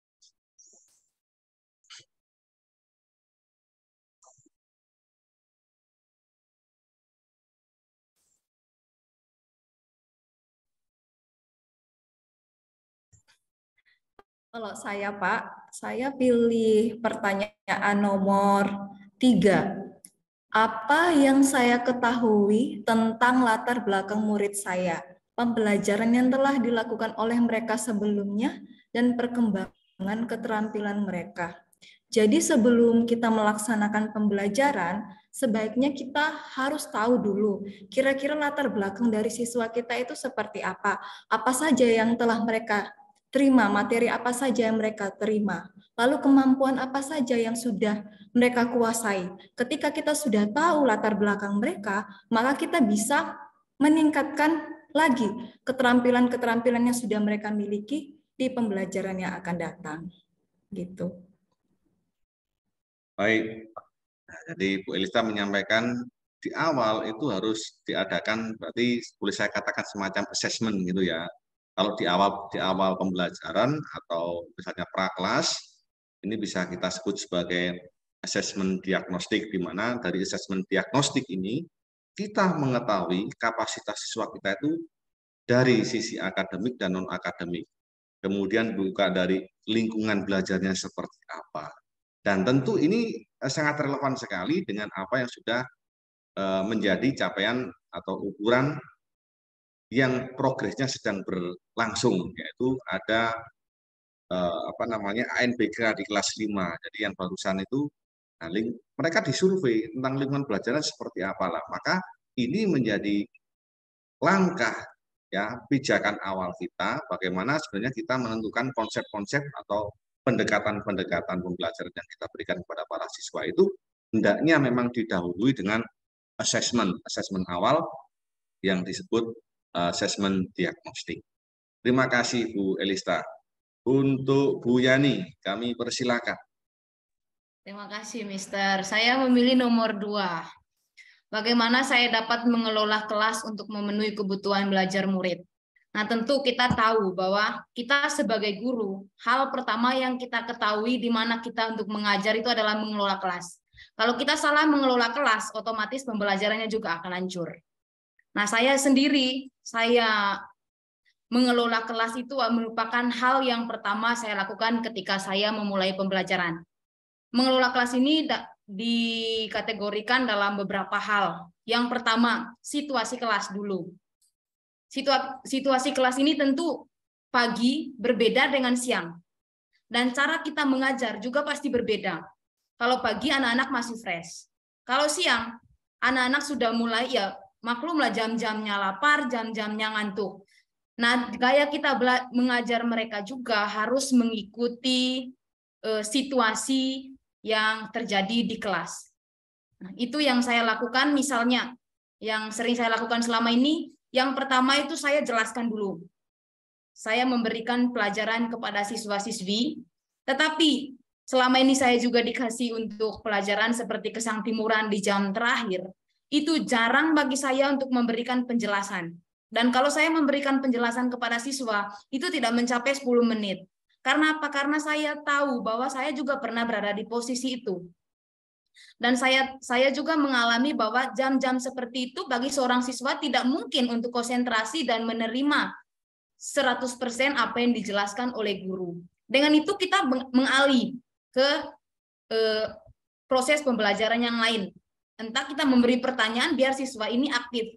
Speaker 5: Kalau saya Pak, saya pilih pertanyaan nomor 3. Apa yang saya ketahui tentang latar belakang murid saya, pembelajaran yang telah dilakukan oleh mereka sebelumnya, dan perkembangan keterampilan mereka. Jadi sebelum kita melaksanakan pembelajaran, sebaiknya kita harus tahu dulu kira-kira latar belakang dari siswa kita itu seperti apa saja yang telah mereka terima, materi apa saja yang mereka terima, lalu kemampuan apa saja yang sudah mereka kuasai. Ketika kita sudah tahu latar belakang mereka, maka kita bisa meningkatkan lagi keterampilan-keterampilan yang sudah mereka miliki di pembelajaran yang akan datang. gitu.
Speaker 2: Baik, nah, jadi Bu Elista menyampaikan di awal itu harus diadakan, berarti boleh saya katakan semacam assessment gitu ya. Kalau di awal pembelajaran atau misalnya prakelas, ini bisa kita sebut sebagai assessment diagnostik, di mana dari assessment diagnostik ini kita mengetahui kapasitas siswa kita itu dari sisi akademik dan non-akademik. Kemudian buka dari lingkungan belajarnya seperti apa. Dan tentu ini sangat relevan sekali dengan apa yang sudah menjadi capaian atau ukuran yang progresnya sedang berlangsung, yaitu ada ANBK di kelas 5. Jadi yang barusan itu mereka disurvei tentang lingkungan belajaran seperti apalah. Maka ini menjadi langkah ya pijakan awal kita bagaimana sebenarnya kita menentukan konsep-konsep atau pendekatan-pendekatan pembelajaran yang kita berikan kepada para siswa itu hendaknya memang didahului dengan assessment awal yang disebut assessment diagnostik. Terima kasih Bu Elista. Untuk Bu Yani, kami persilakan.
Speaker 6: Terima kasih, Mister. Saya memilih nomor 2. Bagaimana saya dapat mengelola kelas untuk memenuhi kebutuhan belajar murid? Nah, tentu kita tahu bahwa kita sebagai guru, hal pertama yang kita ketahui di mana kita untuk mengajar itu adalah mengelola kelas. Kalau kita salah mengelola kelas, otomatis pembelajarannya juga akan hancur. Nah, saya mengelola kelas itu merupakan hal yang pertama saya lakukan ketika saya memulai pembelajaran. Mengelola kelas ini dikategorikan dalam beberapa hal. Yang pertama, situasi kelas dulu. Situasi kelas ini tentu pagi berbeda dengan siang. Dan cara kita mengajar juga pasti berbeda. Kalau pagi anak-anak masih fresh. Kalau siang, anak-anak sudah mulai, ya maklumlah jam-jamnya lapar, jam-jamnya ngantuk. Nah, gaya kita mengajar mereka juga harus mengikuti situasi yang terjadi di kelas. Nah, itu yang saya lakukan, misalnya yang sering saya lakukan selama ini, yang pertama itu saya jelaskan dulu. Saya memberikan pelajaran kepada siswa-siswi, tetapi selama ini saya juga dikasih untuk pelajaran seperti Kesang Timuran di jam terakhir. Itu jarang bagi saya untuk memberikan penjelasan. Dan kalau saya memberikan penjelasan kepada siswa, itu tidak mencapai 10 menit. Karena apa? Karena saya tahu bahwa saya juga pernah berada di posisi itu. Dan saya juga mengalami bahwa jam-jam seperti itu bagi seorang siswa tidak mungkin untuk konsentrasi dan menerima 100% apa yang dijelaskan oleh guru. Dengan itu kita mengalih ke proses pembelajaran yang lain. Entah kita memberi pertanyaan biar siswa ini aktif,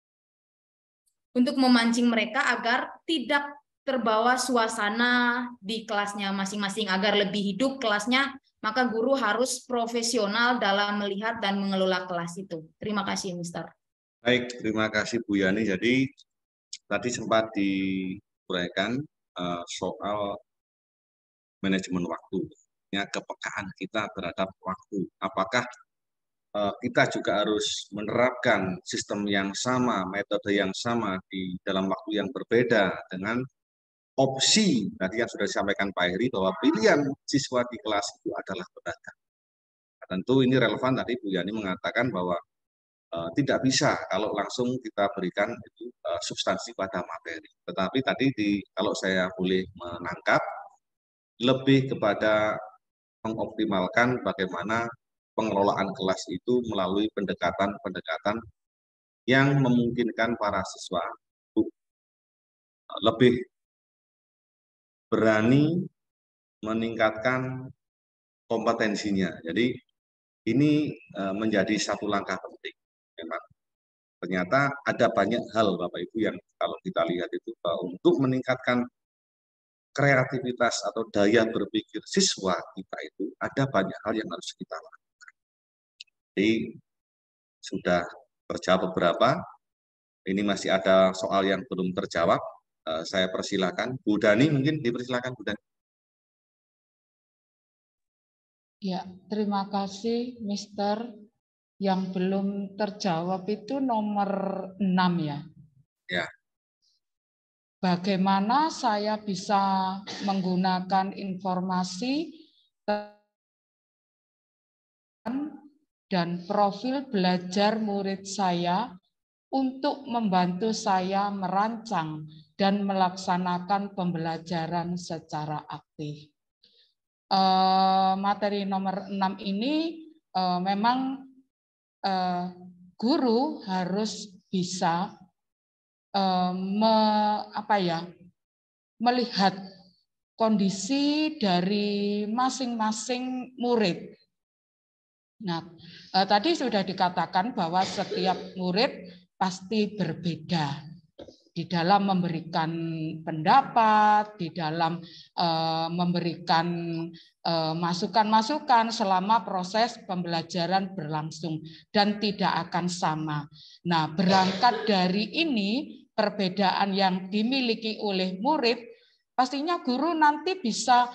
Speaker 6: untuk memancing mereka agar tidak terbawa suasana di kelasnya masing-masing, agar lebih hidup kelasnya, maka guru harus profesional dalam melihat dan mengelola kelas itu. Terima kasih, Mister.
Speaker 2: Baik, terima kasih Bu Yani. Jadi tadi sempat diuraikan soal manajemen waktu, kepekaan kita terhadap waktu. Apakah kita juga harus menerapkan sistem yang sama, metode yang sama di dalam waktu yang berbeda dengan opsi tadi yang sudah disampaikan Pak Heri bahwa pilihan siswa di kelas itu adalah beragam. Nah, tentu ini relevan tadi Bu Yani mengatakan bahwa tidak bisa kalau langsung kita berikan itu substansi pada materi. Tetapi tadi kalau saya boleh menangkap lebih kepada mengoptimalkan bagaimana pengelolaan kelas itu melalui pendekatan-pendekatan yang memungkinkan para siswa lebih berani meningkatkan kompetensinya. Jadi ini menjadi satu langkah penting. Memang ternyata ada banyak hal Bapak Ibu yang kalau kita lihat itu untuk meningkatkan kreativitas atau daya berpikir siswa kita itu ada banyak hal yang harus kita lakukan. Jadi sudah terjawab beberapa. Ini masih ada soal yang belum terjawab. Saya persilakan Bu Dani, mungkin dipersilakan Bu Dani.
Speaker 1: Ya, terima kasih Mister. Yang belum terjawab itu nomor 6 ya.
Speaker 2: Ya.
Speaker 1: Bagaimana saya bisa menggunakan informasi dan profil belajar murid saya untuk membantu saya merancang dan melaksanakan pembelajaran secara aktif. Materi nomor 6 ini memang guru harus bisa melihat kondisi dari masing-masing murid. Nah, tadi sudah dikatakan bahwa setiap murid pasti berbeda di dalam memberikan pendapat, di dalam memberikan masukan-masukan selama proses pembelajaran berlangsung dan tidak akan sama. Nah, berangkat dari ini, perbedaan yang dimiliki oleh murid, pastinya guru nanti bisa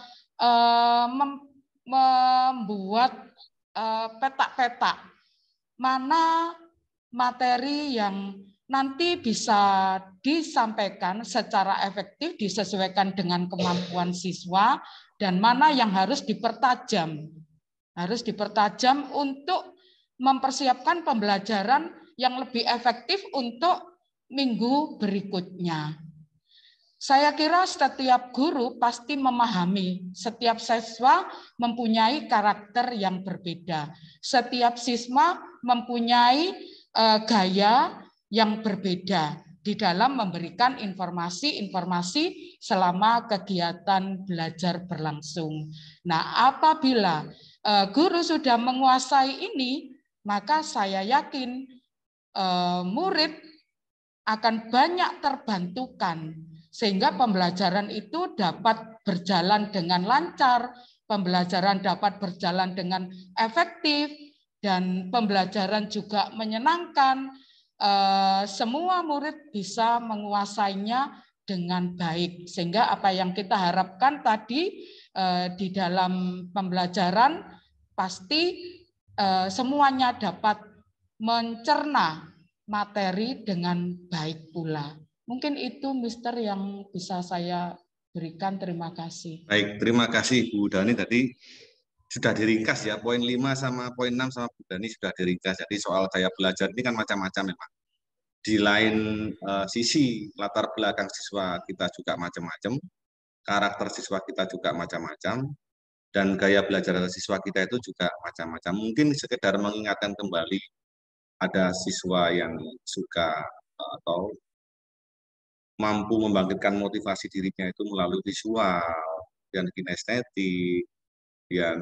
Speaker 1: membuat peta-peta mana materi yang nanti bisa disampaikan secara efektif disesuaikan dengan kemampuan siswa dan mana yang harus dipertajam. Harus dipertajam untuk mempersiapkan pembelajaran yang lebih efektif untuk minggu berikutnya. Saya kira setiap guru pasti memahami setiap siswa mempunyai karakter yang berbeda. Setiap siswa mempunyai gaya yang berbeda di dalam memberikan informasi-informasi selama kegiatan belajar berlangsung. Nah, apabila guru sudah menguasai ini, maka saya yakin murid akan banyak terbantukan sehingga pembelajaran itu dapat berjalan dengan lancar, pembelajaran dapat berjalan dengan efektif, dan pembelajaran juga menyenangkan. Semua murid bisa menguasainya dengan baik. Sehingga apa yang kita harapkan tadi di dalam pembelajaran pasti semuanya dapat mencerna materi dengan baik pula. Mungkin itu Mister yang bisa saya berikan. Terima kasih.
Speaker 2: Baik, terima kasih Bu Dhani. Tadi sudah diringkas ya, poin 5 sama poin 6 sama Bu Dhani sudah diringkas. Jadi soal gaya belajar ini kan macam-macam memang. Di lain sisi latar belakang siswa kita juga macam-macam, karakter siswa kita juga macam-macam, dan gaya belajar siswa kita itu juga macam-macam. Mungkin sekedar mengingatkan kembali, ada siswa yang suka atau mampu membangkitkan motivasi dirinya itu melalui visual, dan kinestetik, dan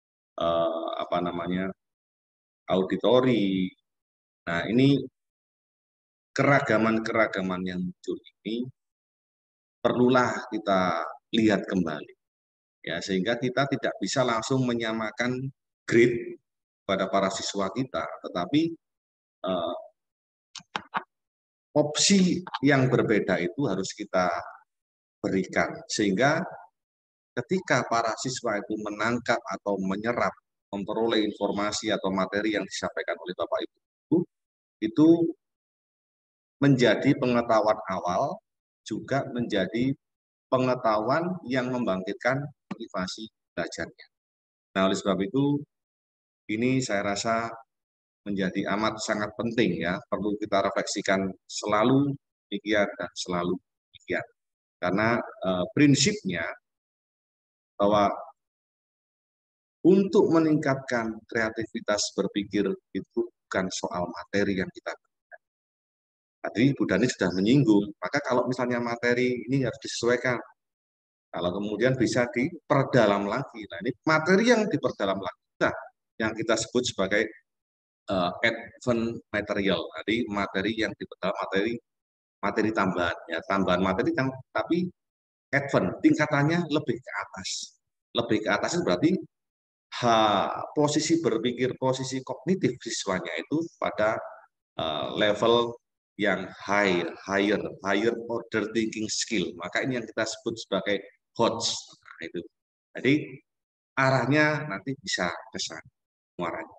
Speaker 2: auditori. Nah, ini keragaman-keragaman yang muncul ini perlulah kita lihat kembali, ya, sehingga kita tidak bisa langsung menyamakan grade pada para siswa kita, tetapi opsi yang berbeda itu harus kita berikan, sehingga ketika para siswa itu menangkap atau menyerap, memperoleh informasi atau materi yang disampaikan oleh Bapak Ibu, itu menjadi pengetahuan awal, juga menjadi pengetahuan yang membangkitkan motivasi belajarnya. Nah, oleh sebab itu, ini saya rasa menjadi amat sangat penting, ya, perlu kita refleksikan selalu demikian dan selalu demikian. Karena prinsipnya bahwa untuk meningkatkan kreativitas berpikir itu bukan soal materi yang kita berikan. Tadi Bu Dhani sudah menyinggung, maka kalau misalnya materi ini harus disesuaikan, kalau kemudian bisa diperdalam lagi. Nah, ini materi yang diperdalam lagi, nah, yang kita sebut sebagai advance material. Jadi materi yang diperdalam, materi tambahan, ya, tambahan materi, tapi advance, tingkatannya lebih ke atas. Lebih ke atas itu berarti posisi berpikir, posisi kognitif siswanya itu pada level yang higher order thinking skill. Maka ini yang kita sebut sebagai HOTS. Nah, itu. Jadi arahnya nanti bisa ke sana muaranya.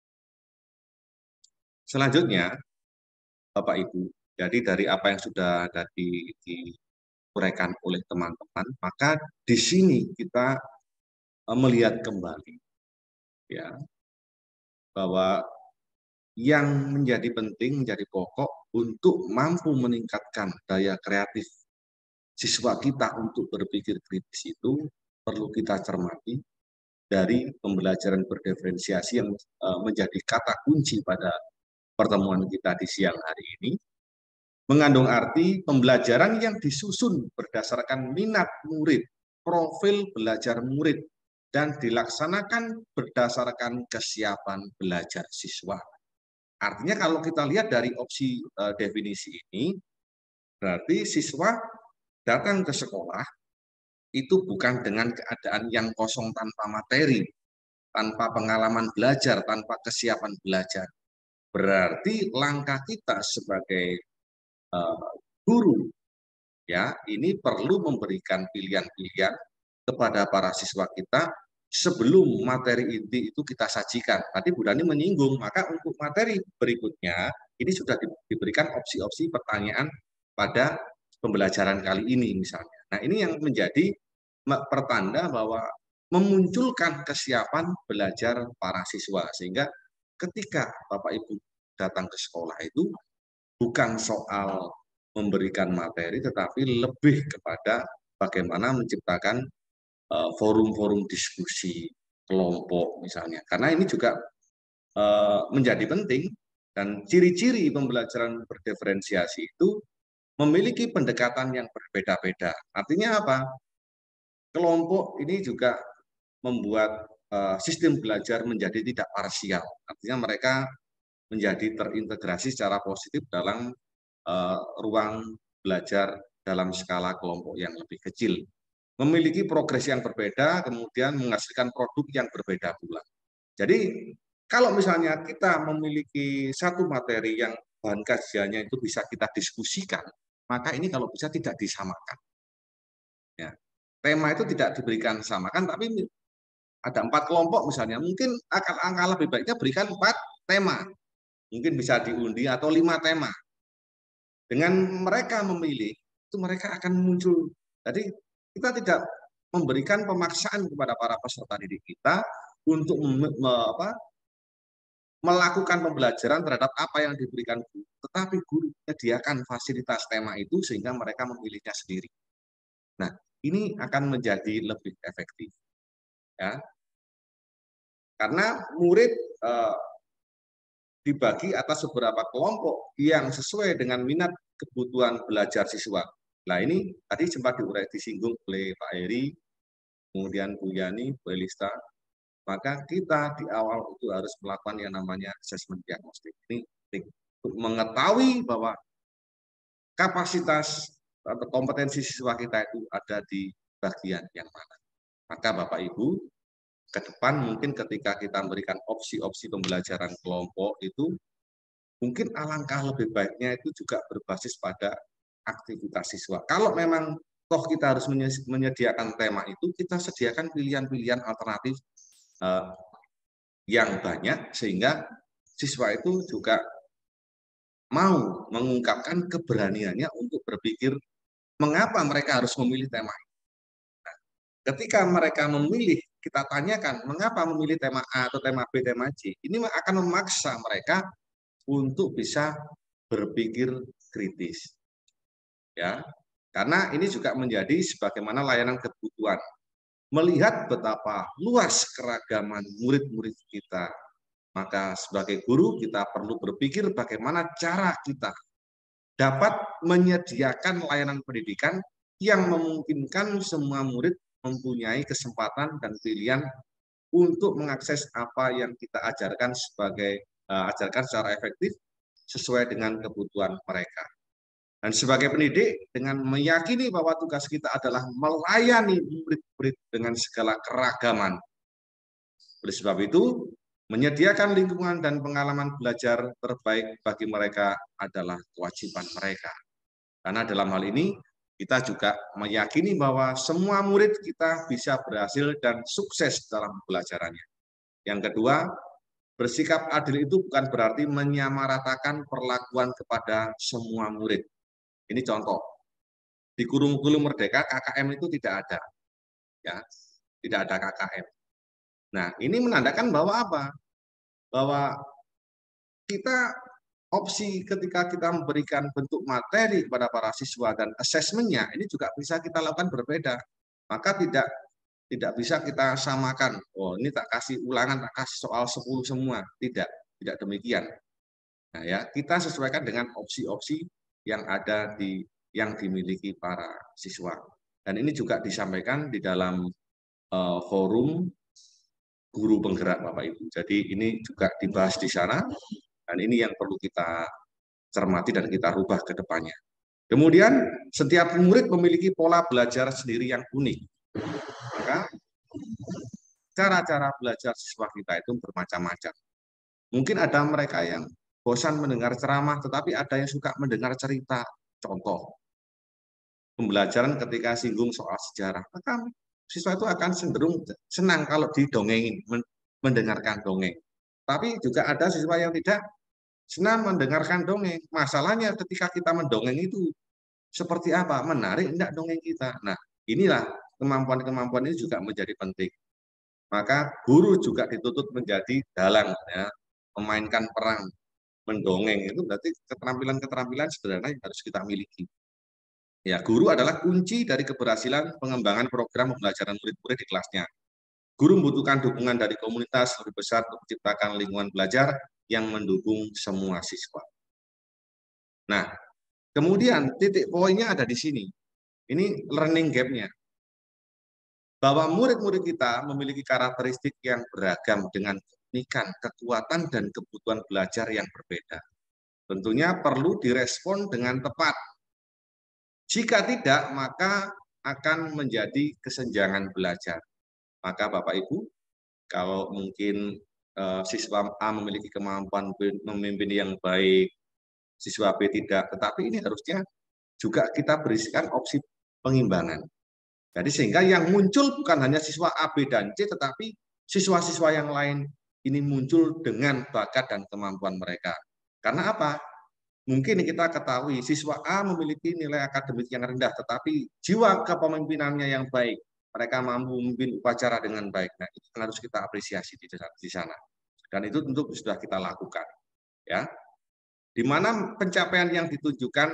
Speaker 2: Selanjutnya, Bapak Ibu, jadi dari apa yang sudah diuraikan oleh teman-teman, maka di sini kita melihat kembali ya bahwa yang menjadi penting, menjadi pokok untuk mampu meningkatkan daya kreatif siswa kita untuk berpikir kritis itu perlu kita cermati dari pembelajaran berdiferensiasi yang menjadi kata kunci pada pertemuan kita di siang hari ini, mengandung arti pembelajaran yang disusun berdasarkan minat murid, profil belajar murid, dan dilaksanakan berdasarkan kesiapan belajar siswa. Artinya kalau kita lihat dari opsi definisi ini, berarti siswa datang ke sekolah itu bukan dengan keadaan yang kosong tanpa materi, tanpa pengalaman belajar, tanpa kesiapan belajar. Berarti langkah kita sebagai guru, ya ini perlu memberikan pilihan-pilihan kepada para siswa kita sebelum materi inti itu kita sajikan. Tadi Bu Dani menyinggung, maka untuk materi berikutnya ini sudah diberikan opsi-opsi pertanyaan pada pembelajaran kali ini misalnya. Nah ini yang menjadi pertanda bahwa memunculkan kesiapan belajar para siswa. Sehingga ketika Bapak Ibu datang ke sekolah itu bukan soal memberikan materi, tetapi lebih kepada bagaimana menciptakan forum-forum diskusi kelompok misalnya. Karena ini juga menjadi penting dan ciri-ciri pembelajaran berdiferensiasi itu memiliki pendekatan yang berbeda-beda. Artinya apa? Kelompok ini juga membuat sistem belajar menjadi tidak parsial. Artinya mereka menjadi terintegrasi secara positif dalam ruang belajar dalam skala kelompok yang lebih kecil. Memiliki progres yang berbeda, kemudian menghasilkan produk yang berbeda pula. Jadi, kalau misalnya kita memiliki satu materi yang bahan kajiannya itu bisa kita diskusikan, maka ini kalau bisa tidak disamakan. Ya. Tema itu tidak diberikan samakan, tapi ada 4 kelompok misalnya, mungkin angka lebih baiknya berikan 4 tema. Mungkin bisa diundi atau 5 tema. Dengan mereka memilih, itu mereka akan muncul. Jadi, kita tidak memberikan pemaksaan kepada para peserta didik kita untuk melakukan pembelajaran terhadap apa yang diberikan guru, tetapi guru menyediakan fasilitas tema itu sehingga mereka memilihnya sendiri. Nah, ini akan menjadi lebih efektif, ya, karena murid dibagi atas beberapa kelompok yang sesuai dengan minat kebutuhan belajar siswa. Nah ini tadi sempat disinggung oleh Pak Heri, kemudian Bu Yani, Bu Elista, maka kita di awal itu harus melakukan yang namanya asesmen diagnostik. Ini untuk mengetahui bahwa kapasitas atau kompetensi siswa kita itu ada di bagian yang mana. Maka Bapak Ibu, ke depan mungkin ketika kita memberikan opsi-opsi pembelajaran kelompok itu, mungkin alangkah lebih baiknya itu juga berbasis pada aktivitas siswa. Kalau memang toh kita harus menyediakan tema itu, kita sediakan pilihan-pilihan alternatif yang banyak, sehingga siswa itu juga mau mengungkapkan keberaniannya untuk berpikir mengapa mereka harus memilih tema ini. Nah, ketika mereka memilih, kita tanyakan mengapa memilih tema A atau tema B, tema C, ini akan memaksa mereka untuk bisa berpikir kritis. Ya, karena ini juga menjadi sebagaimana layanan kebutuhan. Melihat betapa luas keragaman murid-murid kita, maka sebagai guru kita perlu berpikir bagaimana cara kita dapat menyediakan layanan pendidikan yang memungkinkan semua murid mempunyai kesempatan dan pilihan untuk mengakses apa yang kita ajarkan secara efektif sesuai dengan kebutuhan mereka. Dan sebagai pendidik, dengan meyakini bahwa tugas kita adalah melayani murid-murid dengan segala keragaman. Oleh sebab itu, menyediakan lingkungan dan pengalaman belajar terbaik bagi mereka adalah kewajiban mereka. Karena dalam hal ini, kita juga meyakini bahwa semua murid kita bisa berhasil dan sukses dalam pembelajarannya. Yang kedua, bersikap adil itu bukan berarti menyamaratakan perlakuan kepada semua murid. Ini contoh, di kurikulum Merdeka KKM itu tidak ada, ya, tidak ada KKM. Nah, ini menandakan bahwa apa? Bahwa kita opsi ketika kita memberikan bentuk materi kepada para siswa dan asesmennya ini juga bisa kita lakukan berbeda. Maka tidak bisa kita samakan. Oh, ini tak kasih ulangan, tak kasih soal 10 semua. Tidak demikian. Nah, ya, kita sesuaikan dengan opsi-opsi yang ada yang dimiliki para siswa. Dan ini juga disampaikan di dalam forum guru penggerak Bapak Ibu. Jadi ini juga dibahas di sana. Dan ini yang perlu kita cermati dan kita rubah ke depannya. Kemudian, setiap murid memiliki pola belajar sendiri yang unik. Maka, cara-cara belajar siswa kita itu bermacam-macam. Mungkin ada mereka yang bosan mendengar ceramah, tetapi ada yang suka mendengar cerita. Contoh, pembelajaran ketika singgung soal sejarah. Maka siswa itu akan cenderung senang kalau didongengin, mendengarkan dongeng. Tapi juga ada siswa yang tidak senang mendengarkan dongeng. Masalahnya ketika kita mendongeng itu seperti apa? Menarik enggak dongeng kita? Nah, inilah kemampuan-kemampuan ini juga menjadi penting. Maka guru juga dituntut menjadi dalang, ya, memainkan peran mendongeng. Itu berarti keterampilan-keterampilan sederhana yang harus kita miliki. Ya, guru adalah kunci dari keberhasilan pengembangan program pembelajaran murid-murid di kelasnya. Guru membutuhkan dukungan dari komunitas lebih besar untuk menciptakan lingkungan belajar yang mendukung semua siswa. Nah, kemudian titik poinnya ada di sini. Ini learning gap-nya. Bahwa murid-murid kita memiliki karakteristik yang beragam dengan keunikan, kekuatan, dan kebutuhan belajar yang berbeda. Tentunya perlu direspon dengan tepat. Jika tidak, maka akan menjadi kesenjangan belajar. Maka Bapak Ibu, kalau mungkin siswa A memiliki kemampuan memimpin yang baik, siswa B tidak, tetapi ini harusnya juga kita berikan opsi pengimbangan. Jadi sehingga yang muncul bukan hanya siswa A, B, dan C, tetapi siswa-siswa yang lain ini muncul dengan bakat dan kemampuan mereka. Karena apa? Mungkin kita ketahui siswa A memiliki nilai akademik yang rendah, tetapi jiwa kepemimpinannya yang baik. Mereka mampu memimpin upacara dengan baik. Nah, itu harus kita apresiasi di sana. Dan itu tentu sudah kita lakukan. Ya, di mana pencapaian yang ditunjukkan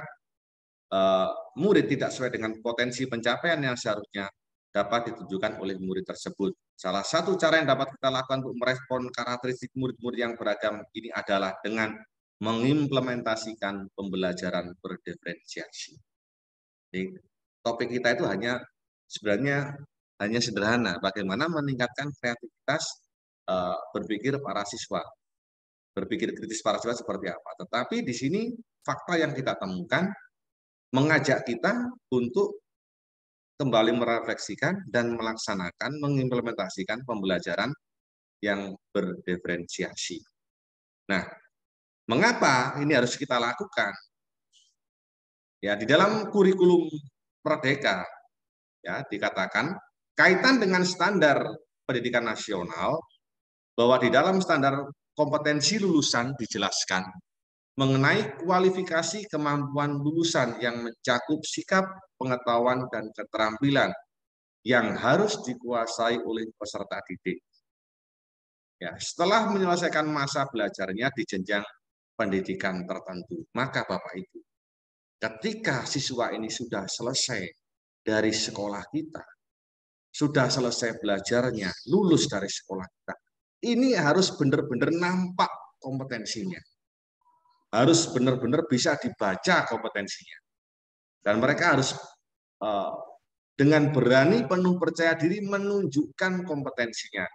Speaker 2: murid tidak sesuai dengan potensi pencapaian yang seharusnya dapat ditunjukkan oleh murid tersebut. Salah satu cara yang dapat kita lakukan untuk merespon karakteristik murid-murid yang beragam ini adalah dengan mengimplementasikan pembelajaran berdiferensiasi. Jadi, topik kita itu sebenarnya hanya sederhana, bagaimana meningkatkan kreativitas berpikir para siswa, berpikir kritis para siswa seperti apa. Tetapi di sini fakta yang kita temukan mengajak kita untuk kembali merefleksikan dan melaksanakan, mengimplementasikan pembelajaran yang berdiferensiasi. Nah, mengapa ini harus kita lakukan? Ya, di dalam kurikulum Merdeka ya dikatakan kaitan dengan standar pendidikan nasional bahwa di dalam standar kompetensi lulusan dijelaskan mengenai kualifikasi kemampuan lulusan yang mencakup sikap, pengetahuan, dan keterampilan yang harus dikuasai oleh peserta didik. Ya, setelah menyelesaikan masa belajarnya di jenjang pendidikan tertentu, maka Bapak Ibu, ketika siswa ini sudah selesai dari sekolah kita, sudah selesai belajarnya, lulus dari sekolah kita, ini harus benar-benar nampak kompetensinya. Harus benar-benar bisa dibaca kompetensinya. Dan mereka harus dengan berani penuh percaya diri menunjukkan kompetensinya.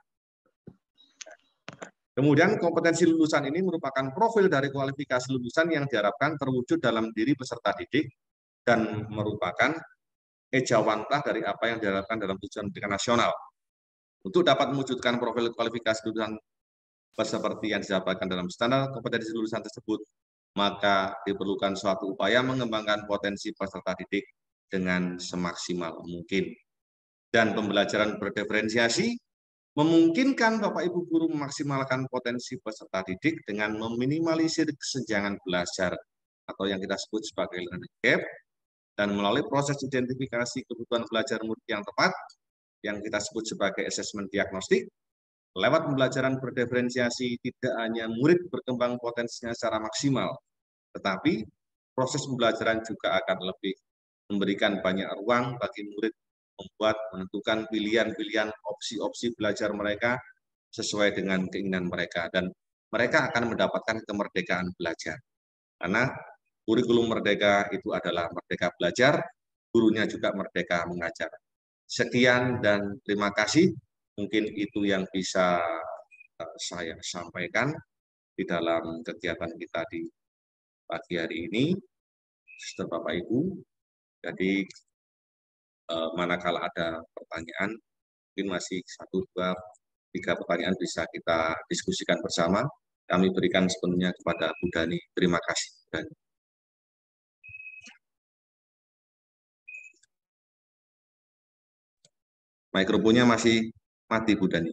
Speaker 2: Kemudian kompetensi lulusan ini merupakan profil dari kualifikasi lulusan yang diharapkan terwujud dalam diri peserta didik dan merupakan ejawantah dari apa yang diharapkan dalam tujuan pendidikan nasional. Untuk dapat mewujudkan profil kualifikasi lulusan seperti yang didapatkan dalam standar kompetensi lulusan tersebut, maka diperlukan suatu upaya mengembangkan potensi peserta didik dengan semaksimal mungkin. Dan pembelajaran berdiferensiasi memungkinkan Bapak Ibu guru memaksimalkan potensi peserta didik dengan meminimalisir kesenjangan belajar atau yang kita sebut sebagai learning gap, dan melalui proses identifikasi kebutuhan belajar murid yang tepat yang kita sebut sebagai asesmen diagnostik, Lewat pembelajaran berdiferensiasi, tidak hanya murid berkembang potensinya secara maksimal, tetapi proses pembelajaran juga akan lebih memberikan banyak ruang bagi murid menentukan pilihan-pilihan opsi-opsi belajar mereka sesuai dengan keinginan mereka, dan mereka akan mendapatkan kemerdekaan belajar. Karena kurikulum merdeka itu adalah merdeka belajar, gurunya juga merdeka mengajar. Sekian dan terima kasih. Mungkin itu yang bisa saya sampaikan di dalam kegiatan kita di pagi hari ini, Saudara Bapak Ibu. Jadi manakala ada pertanyaan, mungkin masih 1, 2, 3 pertanyaan bisa kita diskusikan bersama. Kami berikan sepenuhnya kepada Bu Dani. Terima kasih, Bu Dani. Mikrofonnya masih mati, Bu Dani.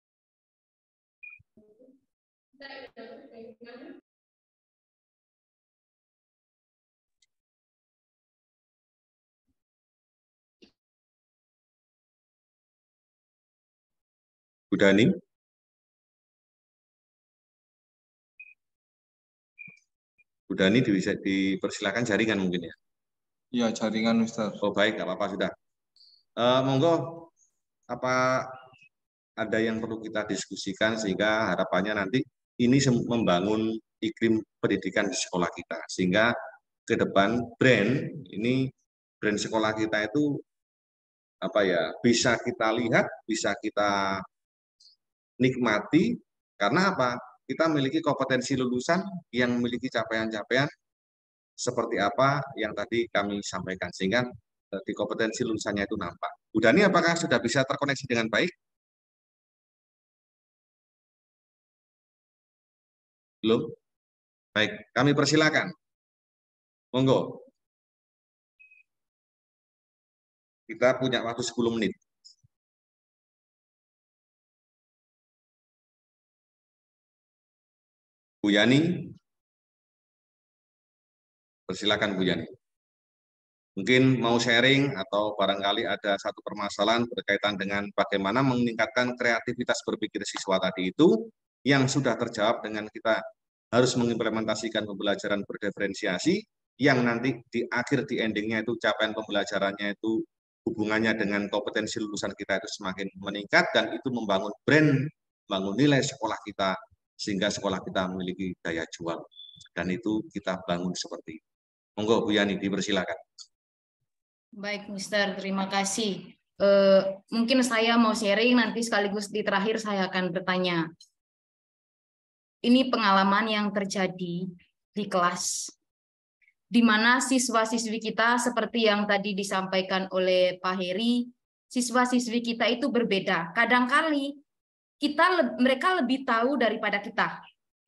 Speaker 2: Bu Dani? Bu Dani bisa dipersilakan jaringan mungkin ya?
Speaker 4: Iya, jaringan, Mister.
Speaker 2: Oh baik, nggak apa-apa sudah. Monggo, apa ada yang perlu kita diskusikan sehingga harapannya nanti ini membangun iklim pendidikan di sekolah kita, sehingga ke depan brand sekolah kita itu bisa kita lihat, bisa kita nikmati. Karena apa? Kita memiliki kompetensi lulusan yang memiliki capaian-capaian seperti apa yang tadi kami sampaikan, sehingga di kompetensi lulusannya itu nampak. Bu Dani, apakah sudah bisa terkoneksi dengan baik? Belum? Baik, kami persilakan. Monggo. Kita punya waktu 10 menit. Bu Yani, persilakan Bu Yani. Mungkin mau sharing atau barangkali ada satu permasalahan berkaitan dengan bagaimana meningkatkan kreativitas berpikir siswa tadi itu yang sudah terjawab dengan kita harus mengimplementasikan pembelajaran berdiferensiasi yang nanti di akhir, di endingnya itu capaian pembelajarannya itu hubungannya dengan kompetensi lulusan kita itu semakin meningkat, dan itu membangun brand, membangun nilai sekolah kita, sehingga sekolah kita memiliki daya jual, dan itu kita bangun seperti itu. Monggo Bu Yani, dipersilakan.
Speaker 6: Baik, Mister, terima kasih. Mungkin saya mau sharing, nanti sekaligus di terakhir saya akan bertanya. Ini pengalaman yang terjadi di kelas, di mana siswa-siswi kita seperti yang tadi disampaikan oleh Pak Heri, siswa-siswi kita itu berbeda. Kadangkali mereka lebih tahu daripada kita.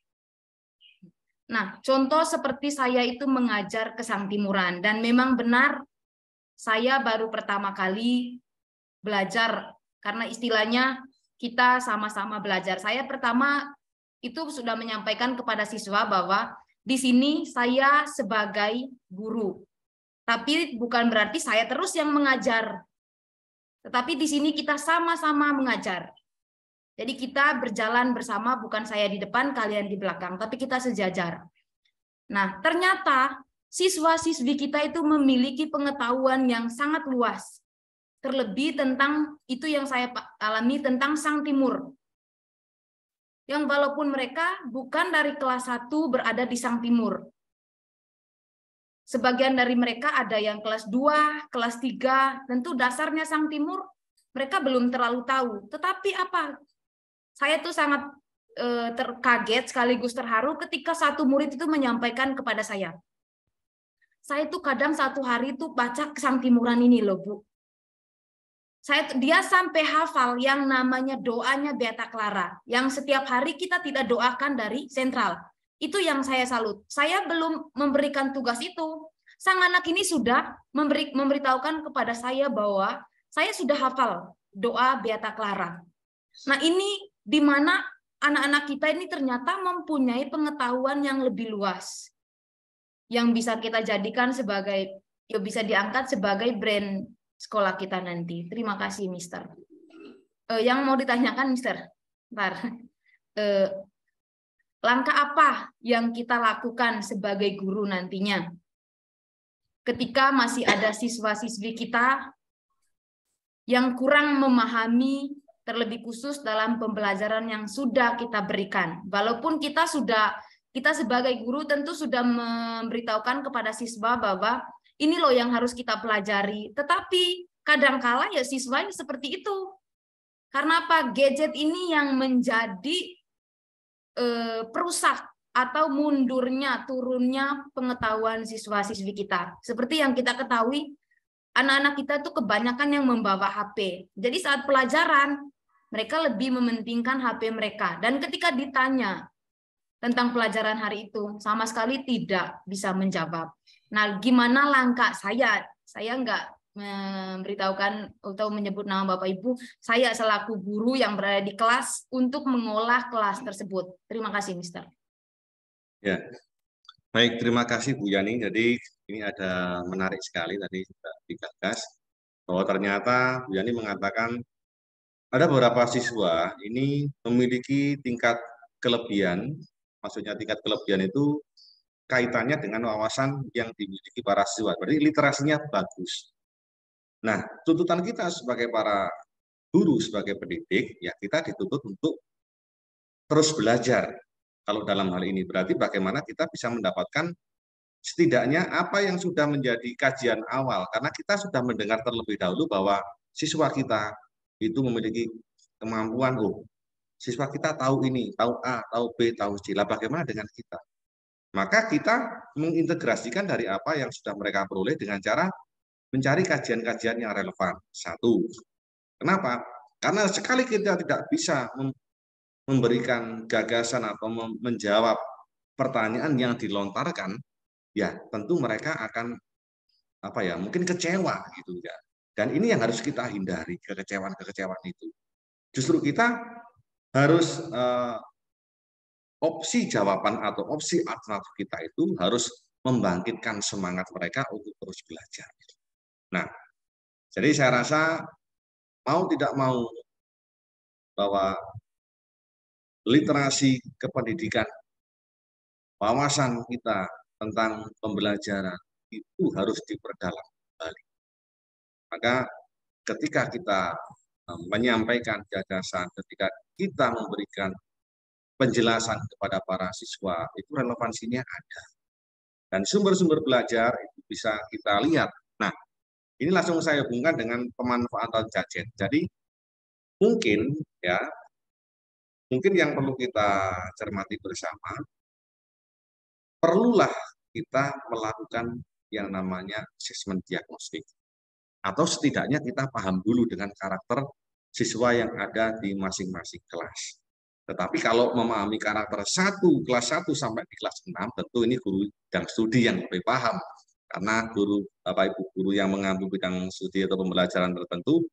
Speaker 6: Nah, contoh seperti saya itu mengajar ke Sangtimuran, dan memang benar saya baru pertama kali belajar, karena istilahnya kita sama-sama belajar. Saya pertama itu sudah menyampaikan kepada siswa bahwa di sini saya sebagai guru, tapi bukan berarti saya terus yang mengajar, tetapi di sini kita sama-sama mengajar. Jadi kita berjalan bersama, bukan saya di depan, kalian di belakang, tapi kita sejajar. Nah, ternyata siswa-siswi kita itu memiliki pengetahuan yang sangat luas. Terlebih tentang itu yang saya alami tentang Sang Timur. Yang walaupun mereka bukan dari kelas 1 berada di Sang Timur. Sebagian dari mereka ada yang kelas 2, kelas 3, tentu dasarnya Sang Timur mereka belum terlalu tahu. Tetapi apa? Saya tuh sangat terkaget sekaligus terharu ketika satu murid itu menyampaikan kepada saya. Saya tuh kadang satu hari tuh baca Sang Timuran ini loh, Bu. Dia sampai hafal yang namanya doanya Beata Clara, yang setiap hari kita tidak doakan dari sentral. Itu yang saya salut. Saya belum memberikan tugas itu. Sang anak ini sudah memberitahukan kepada saya bahwa saya sudah hafal doa Beata Clara. Nah, ini di mana anak-anak kita ini ternyata mempunyai pengetahuan yang lebih luas, yang bisa kita jadikan sebagai, ya bisa diangkat sebagai brand sekolah kita nanti. Terima kasih, Mister. Yang mau ditanyakan, Mister? langkah apa yang kita lakukan sebagai guru nantinya ketika masih ada siswa-siswi kita yang kurang memahami terlebih khusus dalam pembelajaran yang sudah kita berikan. Walaupun kita sebagai guru tentu sudah memberitahukan kepada siswa bahwa ini loh yang harus kita pelajari, tetapi kadangkala ya siswa ini seperti itu. Karena apa? Gadget ini yang menjadi perusak atau mundurnya, turunnya pengetahuan siswa-siswi kita. Seperti yang kita ketahui, anak-anak kita tuh kebanyakan yang membawa HP. Jadi saat pelajaran, mereka lebih mementingkan HP mereka. Dan ketika ditanya tentang pelajaran hari itu, sama sekali tidak bisa menjawab. Nah, gimana langkah saya? Saya nggak memberitahukan atau menyebut nama Bapak Ibu, saya selaku guru yang berada di kelas untuk mengolah kelas tersebut. Terima kasih, Mister.
Speaker 2: Ya, baik, terima kasih Bu Yani. Jadi ini ada menarik sekali tadi sudah digagas bahwa ternyata Bu Yani mengatakan ada beberapa siswa ini memiliki tingkat kelebihan, maksudnya tingkat kelebihan itu kaitannya dengan wawasan yang dimiliki para siswa. Berarti literasinya bagus. Nah, tuntutan kita sebagai para guru, sebagai pendidik, ya kita dituntut untuk terus belajar. Kalau dalam hal ini berarti bagaimana kita bisa mendapatkan setidaknya apa yang sudah menjadi kajian awal, karena kita sudah mendengar terlebih dahulu bahwa siswa kita itu memiliki kemampuan, siswa kita tahu ini, tahu A, tahu B, tahu C, lah bagaimana dengan kita? Maka kita mengintegrasikan dari apa yang sudah mereka peroleh dengan cara mencari kajian-kajian yang relevan. Satu, kenapa? Karena sekali kita tidak bisa memberikan gagasan atau menjawab pertanyaan yang dilontarkan, ya tentu mereka akan mungkin kecewa gitu ya. Dan ini yang harus kita hindari, kekecewaan itu. Justru kita harus opsi jawaban atau opsi alternatif kita itu harus membangkitkan semangat mereka untuk terus belajar. Nah, jadi saya rasa mau tidak mau bahwa literasi kependidikan, wawasan kita tentang pembelajaran itu harus diperdalam kembali. Maka ketika kita menyampaikan gagasan, ketika kita memberikan penjelasan kepada para siswa, itu relevansinya ada. Dan sumber-sumber belajar itu bisa kita lihat. Nah, ini langsung saya hubungkan dengan pemanfaatan gadget. Jadi mungkin yang perlu kita cermati bersama, perlulah kita melakukan yang namanya asesmen diagnostik. Atau setidaknya kita paham dulu dengan karakter siswa yang ada di masing-masing kelas. Tetapi kalau memahami karakter kelas 1 sampai di kelas 6, tentu ini guru bidang studi yang lebih paham. Karena Bapak Ibu guru yang mengambil bidang studi atau pembelajaran tertentu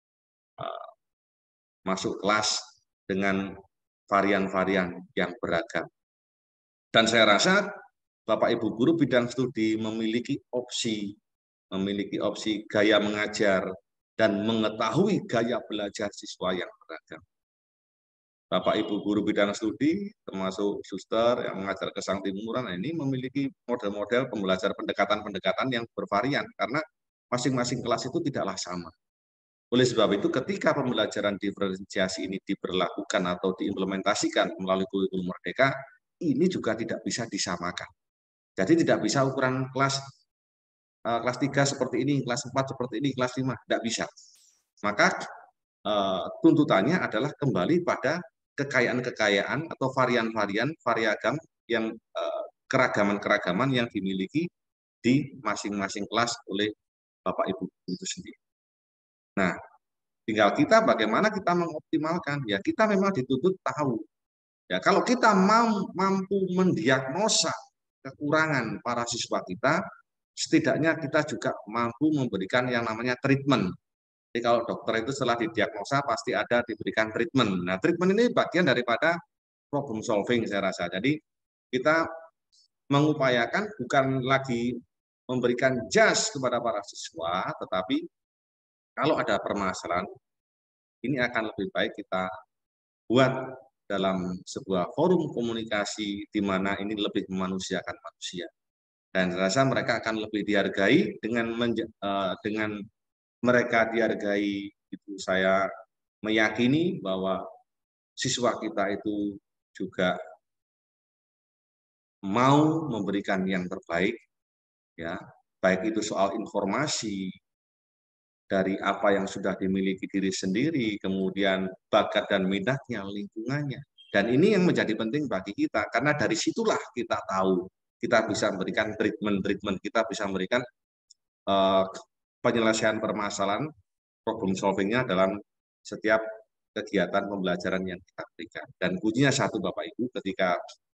Speaker 2: masuk kelas dengan varian-varian yang beragam. Dan saya rasa Bapak Ibu guru bidang studi memiliki opsi gaya mengajar dan mengetahui gaya belajar siswa yang beragam. Bapak Ibu guru bidang studi, termasuk suster yang mengajar ke Sang Timuran, ini memiliki model-model pembelajaran pendekatan-pendekatan yang bervarian, karena masing-masing kelas itu tidaklah sama. Oleh sebab itu, ketika pembelajaran diferensiasi ini diberlakukan atau diimplementasikan melalui kurikulum Merdeka, ini juga tidak bisa disamakan. Jadi tidak bisa ukuran kelas 3 seperti ini, kelas 4 seperti ini, kelas 5, tidak bisa. Maka tuntutannya adalah kembali pada kekayaan-kekayaan atau varian-varian, variagam yang keragaman-keragaman yang dimiliki di masing-masing kelas oleh Bapak Ibu itu sendiri. Nah, tinggal kita bagaimana kita mengoptimalkan. Ya, kita memang dituntut tahu. Ya, kalau kita mampu mendiagnosa kekurangan para siswa kita, setidaknya kita juga mampu memberikan yang namanya treatment. Jadi kalau dokter itu setelah didiagnosa pasti ada diberikan treatment. Nah, treatment ini bagian daripada problem solving saya rasa. Jadi kita mengupayakan bukan lagi memberikan jas kepada para siswa, tetapi kalau ada permasalahan, ini akan lebih baik kita buat dalam sebuah forum komunikasi di mana ini lebih memanusiakan manusia. Dan saya rasa mereka akan lebih dihargai dengan mereka dihargai itu saya meyakini bahwa siswa kita itu juga mau memberikan yang terbaik, ya, baik itu soal informasi dari apa yang sudah dimiliki diri sendiri, kemudian bakat dan minatnya, lingkungannya. Dan ini yang menjadi penting bagi kita, karena dari situlah kita tahu, kita bisa memberikan treatment, kita bisa memberikan penyelesaian permasalahan, problem solving-nya dalam setiap kegiatan pembelajaran yang kita berikan. Dan kuncinya satu, Bapak Ibu, ketika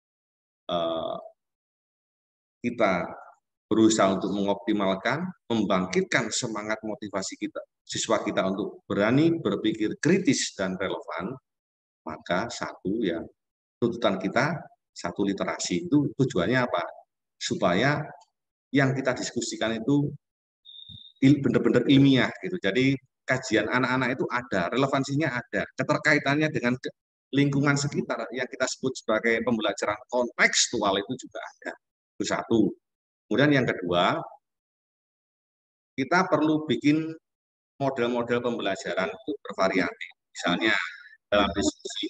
Speaker 2: kita berusaha untuk mengoptimalkan, membangkitkan semangat motivasi kita, siswa kita untuk berani berpikir kritis dan relevan, maka satu ya tuntutan kita, satu literasi itu tujuannya apa? Supaya yang kita diskusikan itu benar-benar ilmiah gitu. Jadi kajian anak-anak itu ada, relevansinya ada, keterkaitannya dengan lingkungan sekitar yang kita sebut sebagai pembelajaran kontekstual itu juga ada. Itu satu. Kemudian yang kedua, kita perlu bikin model-model pembelajaran itu bervariasi. Misalnya dalam diskusi,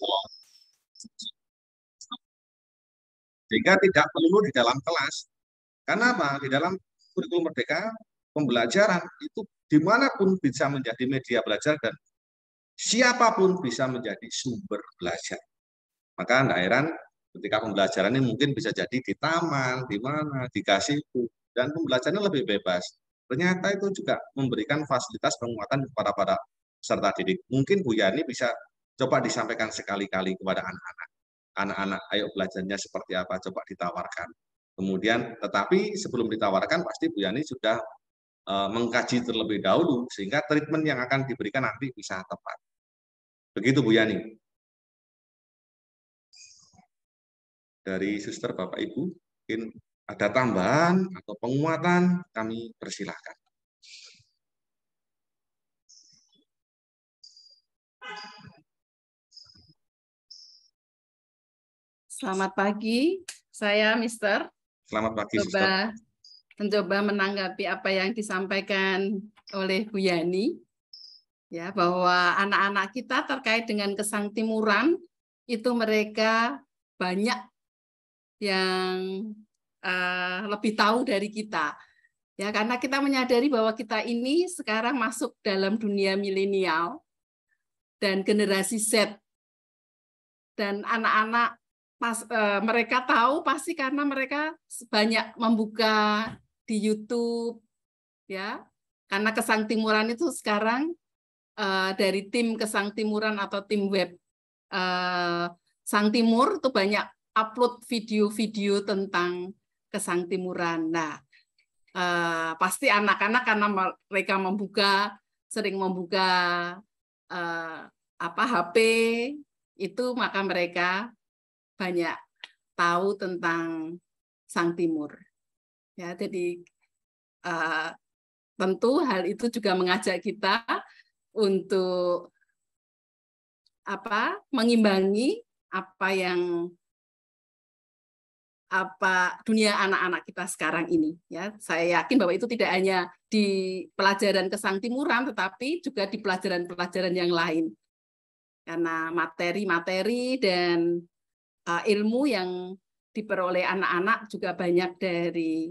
Speaker 2: sehingga tidak perlu di dalam kelas. Karena apa? Di dalam kurikulum Merdeka, pembelajaran itu dimanapun bisa menjadi media belajar dan siapapun bisa menjadi sumber belajar. Maka tidak heran ketika pembelajaran ini mungkin bisa jadi di taman, di mana, dikasih itu, dan pembelajarannya lebih bebas. Ternyata itu juga memberikan fasilitas penguatan kepada para peserta didik. Mungkin Bu Yani bisa coba disampaikan sekali-kali kepada anak-anak. Anak-anak, ayo belajarnya seperti apa, coba ditawarkan. Kemudian, tetapi sebelum ditawarkan, pasti Bu Yani sudah mengkaji terlebih dahulu, sehingga treatment yang akan diberikan nanti bisa tepat. Begitu Bu Yani. Dari suster Bapak Ibu, mungkin ada tambahan atau penguatan, kami persilahkan.
Speaker 7: Selamat pagi, saya Mister.
Speaker 2: Selamat pagi, Suster.
Speaker 7: Mencoba menanggapi apa yang disampaikan oleh Bu Yani, ya, bahwa anak-anak kita terkait dengan kesangtimuran itu mereka banyak yang lebih tahu dari kita, ya, karena kita menyadari bahwa kita ini sekarang masuk dalam dunia milenial dan generasi Z, dan anak-anak mereka tahu pasti karena mereka banyak membuka di YouTube, ya, karena Kesangtimuran itu sekarang dari tim Kesangtimuran atau tim web Sang Timur itu banyak upload video-video tentang Kesangtimuran. Nah, pasti anak-anak karena mereka sering membuka HP itu, maka mereka banyak tahu tentang Sang Timur. Ya, jadi tentu hal itu juga mengajak kita untuk mengimbangi dunia anak-anak kita sekarang ini. Ya, saya yakin bahwa itu tidak hanya di pelajaran Kesangtimuran, tetapi juga di pelajaran-pelajaran yang lain. Karena materi-materi dan ilmu yang diperoleh anak-anak juga banyak dari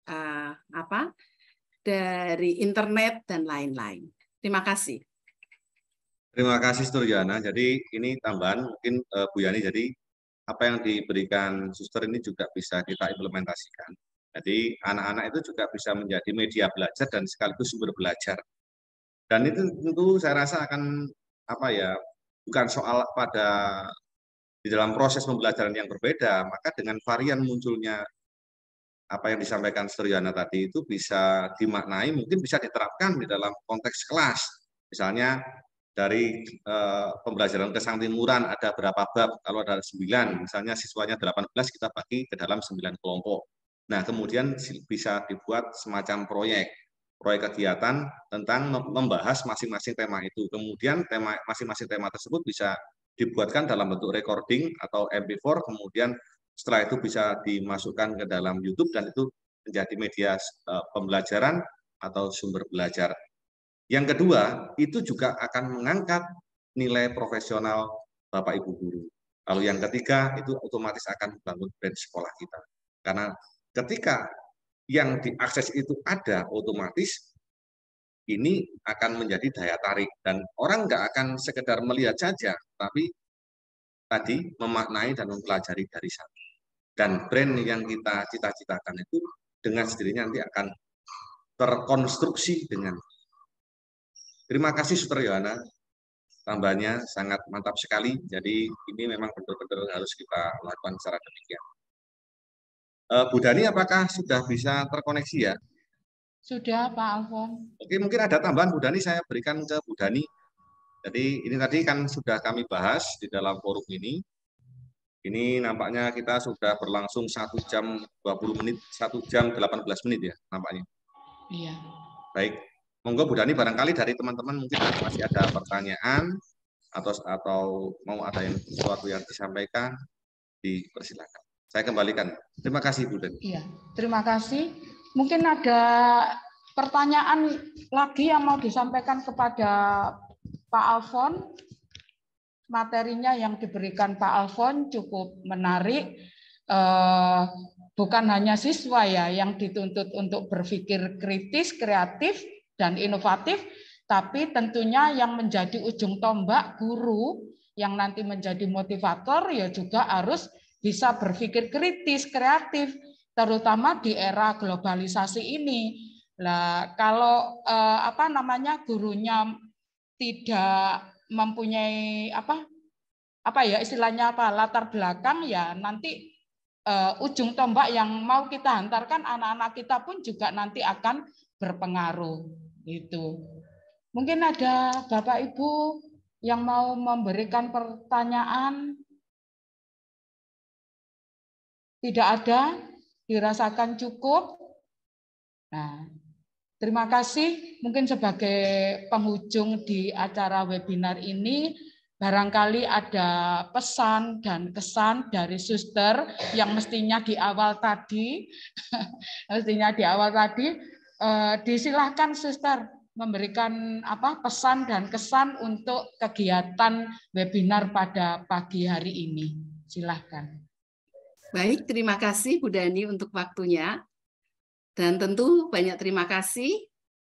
Speaker 7: dari internet dan lain-lain. Terima kasih.
Speaker 2: Terima kasih, Suster Yana. Jadi ini tambahan mungkin Bu Yani. Jadi apa yang diberikan Suster ini juga bisa kita implementasikan. Jadi anak-anak itu juga bisa menjadi media belajar dan sekaligus sumber belajar. Dan itu tentu saya rasa akan bukan soal pada di dalam proses pembelajaran yang berbeda, maka dengan varian munculnya apa yang disampaikan Suster Yana tadi itu bisa dimaknai, mungkin bisa diterapkan di dalam konteks kelas. Misalnya dari pembelajaran Kesangtimuran ada berapa bab, kalau ada 9, misalnya siswanya 18, kita bagi ke dalam 9 kelompok. Nah, kemudian bisa dibuat semacam proyek kegiatan tentang membahas masing-masing tema itu. Kemudian masing-masing tema tersebut bisa dibuatkan dalam bentuk recording atau MP4, kemudian setelah itu bisa dimasukkan ke dalam YouTube dan itu menjadi media pembelajaran atau sumber belajar. Yang kedua, itu juga akan mengangkat nilai profesional Bapak Ibu guru. Lalu yang ketiga, itu otomatis akan membangun brand sekolah kita. Karena ketika yang diakses itu ada, otomatis ini akan menjadi daya tarik. Dan orang nggak akan sekedar melihat saja, tapi tadi memaknai dan mempelajari dari sana. Dan brand yang kita cita-citakan itu dengan sendirinya nanti akan terkonstruksi dengan. Terima kasih Suster Yohana, tambahnya sangat mantap sekali. Jadi ini memang benar-benar harus kita lakukan secara demikian. Bu Dani, apakah sudah bisa terkoneksi ya?
Speaker 1: Sudah, Pak Alfon.
Speaker 2: Oke, mungkin ada tambahan Bu Dani, saya berikan ke Bu Dani. Jadi ini tadi kan sudah kami bahas di dalam forum ini. Ini nampaknya kita sudah berlangsung 1 jam 20 menit, 1 jam 18 menit ya nampaknya.
Speaker 1: Iya.
Speaker 2: Baik, monggo Bu Dani, barangkali dari teman-teman mungkin masih ada pertanyaan atau mau ada yang sesuatu yang disampaikan, dipersilakan. Saya kembalikan. Terima kasih Bu Dani.
Speaker 1: Iya, terima kasih. Mungkin ada pertanyaan lagi yang mau disampaikan kepada Pak Alfon. Materinya yang diberikan Pak Alfon cukup menarik. Bukan hanya siswa ya yang dituntut untuk berpikir kritis, kreatif, dan inovatif, tapi tentunya yang menjadi ujung tombak guru yang nanti menjadi motivator ya juga harus bisa berpikir kritis, kreatif, terutama di era globalisasi ini. Nah, kalau gurunya tidak mempunyai istilahnya latar belakang, ya nanti ujung tombak yang mau kita hantarkan anak-anak kita pun juga nanti akan berpengaruh gitu. Mungkin ada Bapak Ibu yang mau memberikan pertanyaan? Tidak ada? Dirasakan cukup? Nah, terima kasih. Mungkin sebagai penghujung di acara webinar ini, barangkali ada pesan dan kesan dari suster yang mestinya di awal tadi, disilahkan suster memberikan pesan dan kesan untuk kegiatan webinar pada pagi hari ini. Silahkan.
Speaker 7: Baik, terima kasih Bu Dani untuk waktunya. Dan tentu banyak terima kasih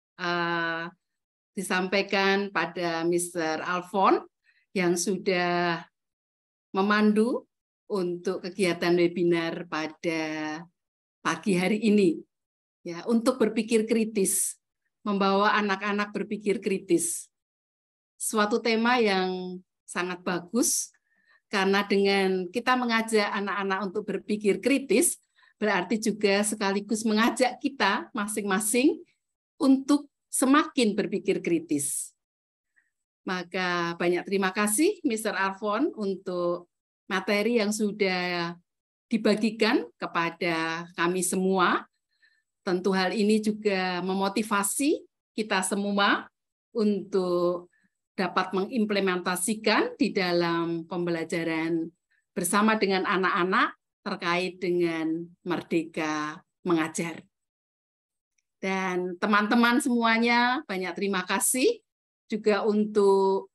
Speaker 7: disampaikan pada Mr. Alfon yang sudah memandu untuk kegiatan webinar pada pagi hari ini. Ya, untuk berpikir kritis, membawa anak-anak berpikir kritis. Suatu tema yang sangat bagus, karena dengan kita mengajak anak-anak untuk berpikir kritis, berarti juga sekaligus mengajak kita masing-masing untuk semakin berpikir kritis. Maka banyak terima kasih Mr. Alfon untuk materi yang sudah dibagikan kepada kami semua. Tentu hal ini juga memotivasi kita semua untuk dapat mengimplementasikan di dalam pembelajaran bersama dengan anak-anak terkait dengan Merdeka Mengajar. Dan teman-teman semuanya, banyak terima kasih juga untuk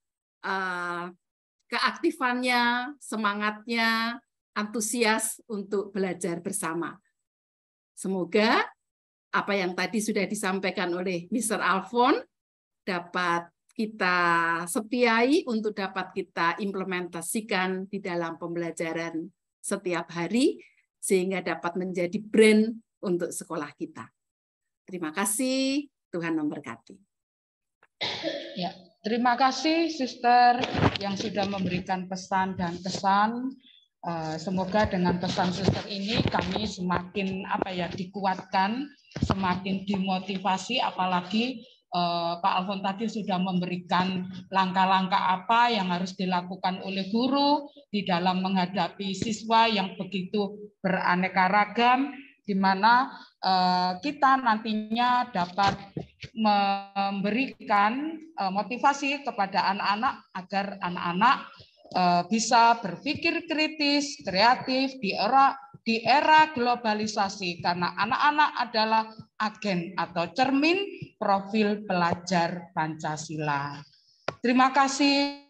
Speaker 7: keaktifannya, semangatnya, antusias untuk belajar bersama. Semoga apa yang tadi sudah disampaikan oleh Mr. Alfon dapat kita setiai untuk dapat kita implementasikan di dalam pembelajaran setiap hari, sehingga dapat menjadi brand untuk sekolah kita. Terima kasih, Tuhan memberkati.
Speaker 1: Ya, terima kasih Suster yang sudah memberikan pesan dan kesan. Semoga dengan pesan Suster ini kami semakin dikuatkan, semakin dimotivasi, apalagi Pak Alfon tadi sudah memberikan langkah-langkah apa yang harus dilakukan oleh guru di dalam menghadapi siswa yang begitu beraneka ragam, di mana kita nantinya dapat memberikan motivasi kepada anak-anak agar anak-anak bisa berpikir kritis, kreatif di era globalisasi, karena anak-anak adalah agen atau cermin profil pelajar Pancasila. Terima kasih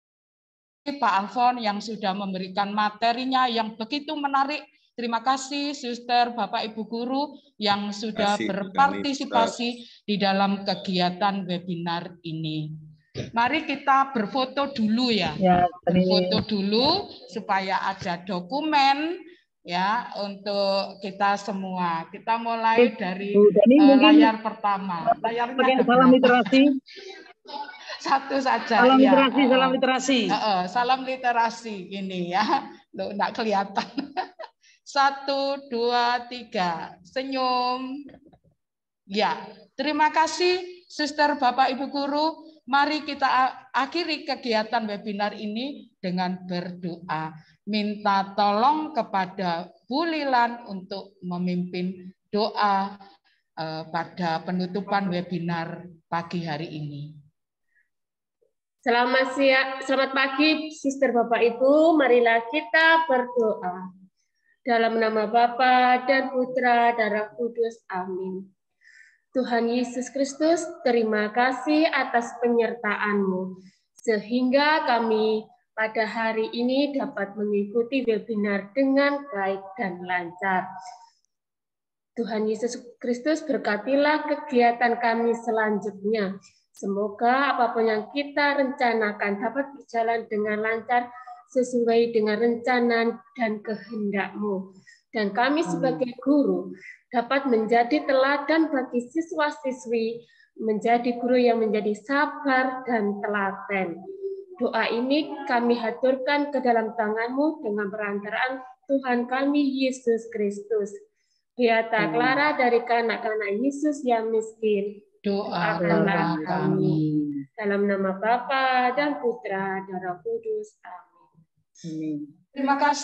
Speaker 1: Pak Alfon yang sudah memberikan materinya yang begitu menarik. Terima kasih Suster, Bapak Ibu Guru yang sudah berpartisipasi di dalam kegiatan webinar ini. Mari kita berfoto dulu ya. Berfoto dulu supaya ada dokumen ya untuk kita semua. Kita mulai dari layar pertama. Layarnya
Speaker 8: salam literasi.
Speaker 1: Satu saja.
Speaker 8: Salam
Speaker 1: ya.
Speaker 8: literasi, salam literasi.
Speaker 1: Salam literasi ini ya. Loh, enggak kelihatan. 1, 2, 3. Senyum. Ya, terima kasih Suster, Bapak, Ibu Guru. Mari kita akhiri kegiatan webinar ini dengan berdoa. Minta tolong kepada Bu Lilan untuk memimpin doa pada penutupan webinar pagi hari ini.
Speaker 9: Selamat pagi, Sister, Bapak, Ibu. Marilah kita berdoa. Dalam nama Bapa dan Putra dan Roh Kudus. Amin. Tuhan Yesus Kristus, terima kasih atas penyertaan-Mu, sehingga kami pada hari ini dapat mengikuti webinar dengan baik dan lancar. Tuhan Yesus Kristus, berkatilah kegiatan kami selanjutnya. Semoga apapun yang kita rencanakan dapat berjalan dengan lancar sesuai dengan rencana dan kehendak-Mu. Dan kami sebagai guru dapat menjadi teladan bagi siswa-siswi, menjadi guru yang menjadi sabar dan telaten. Doa ini kami haturkan ke dalam tangan-Mu dengan perantaraan Tuhan kami Yesus Kristus. Beata Clara dari kanak-kanak Yesus yang miskin, doakanlah kami. Dalam nama Bapa dan Putra dan Roh Kudus. Amin.
Speaker 1: Terima kasih.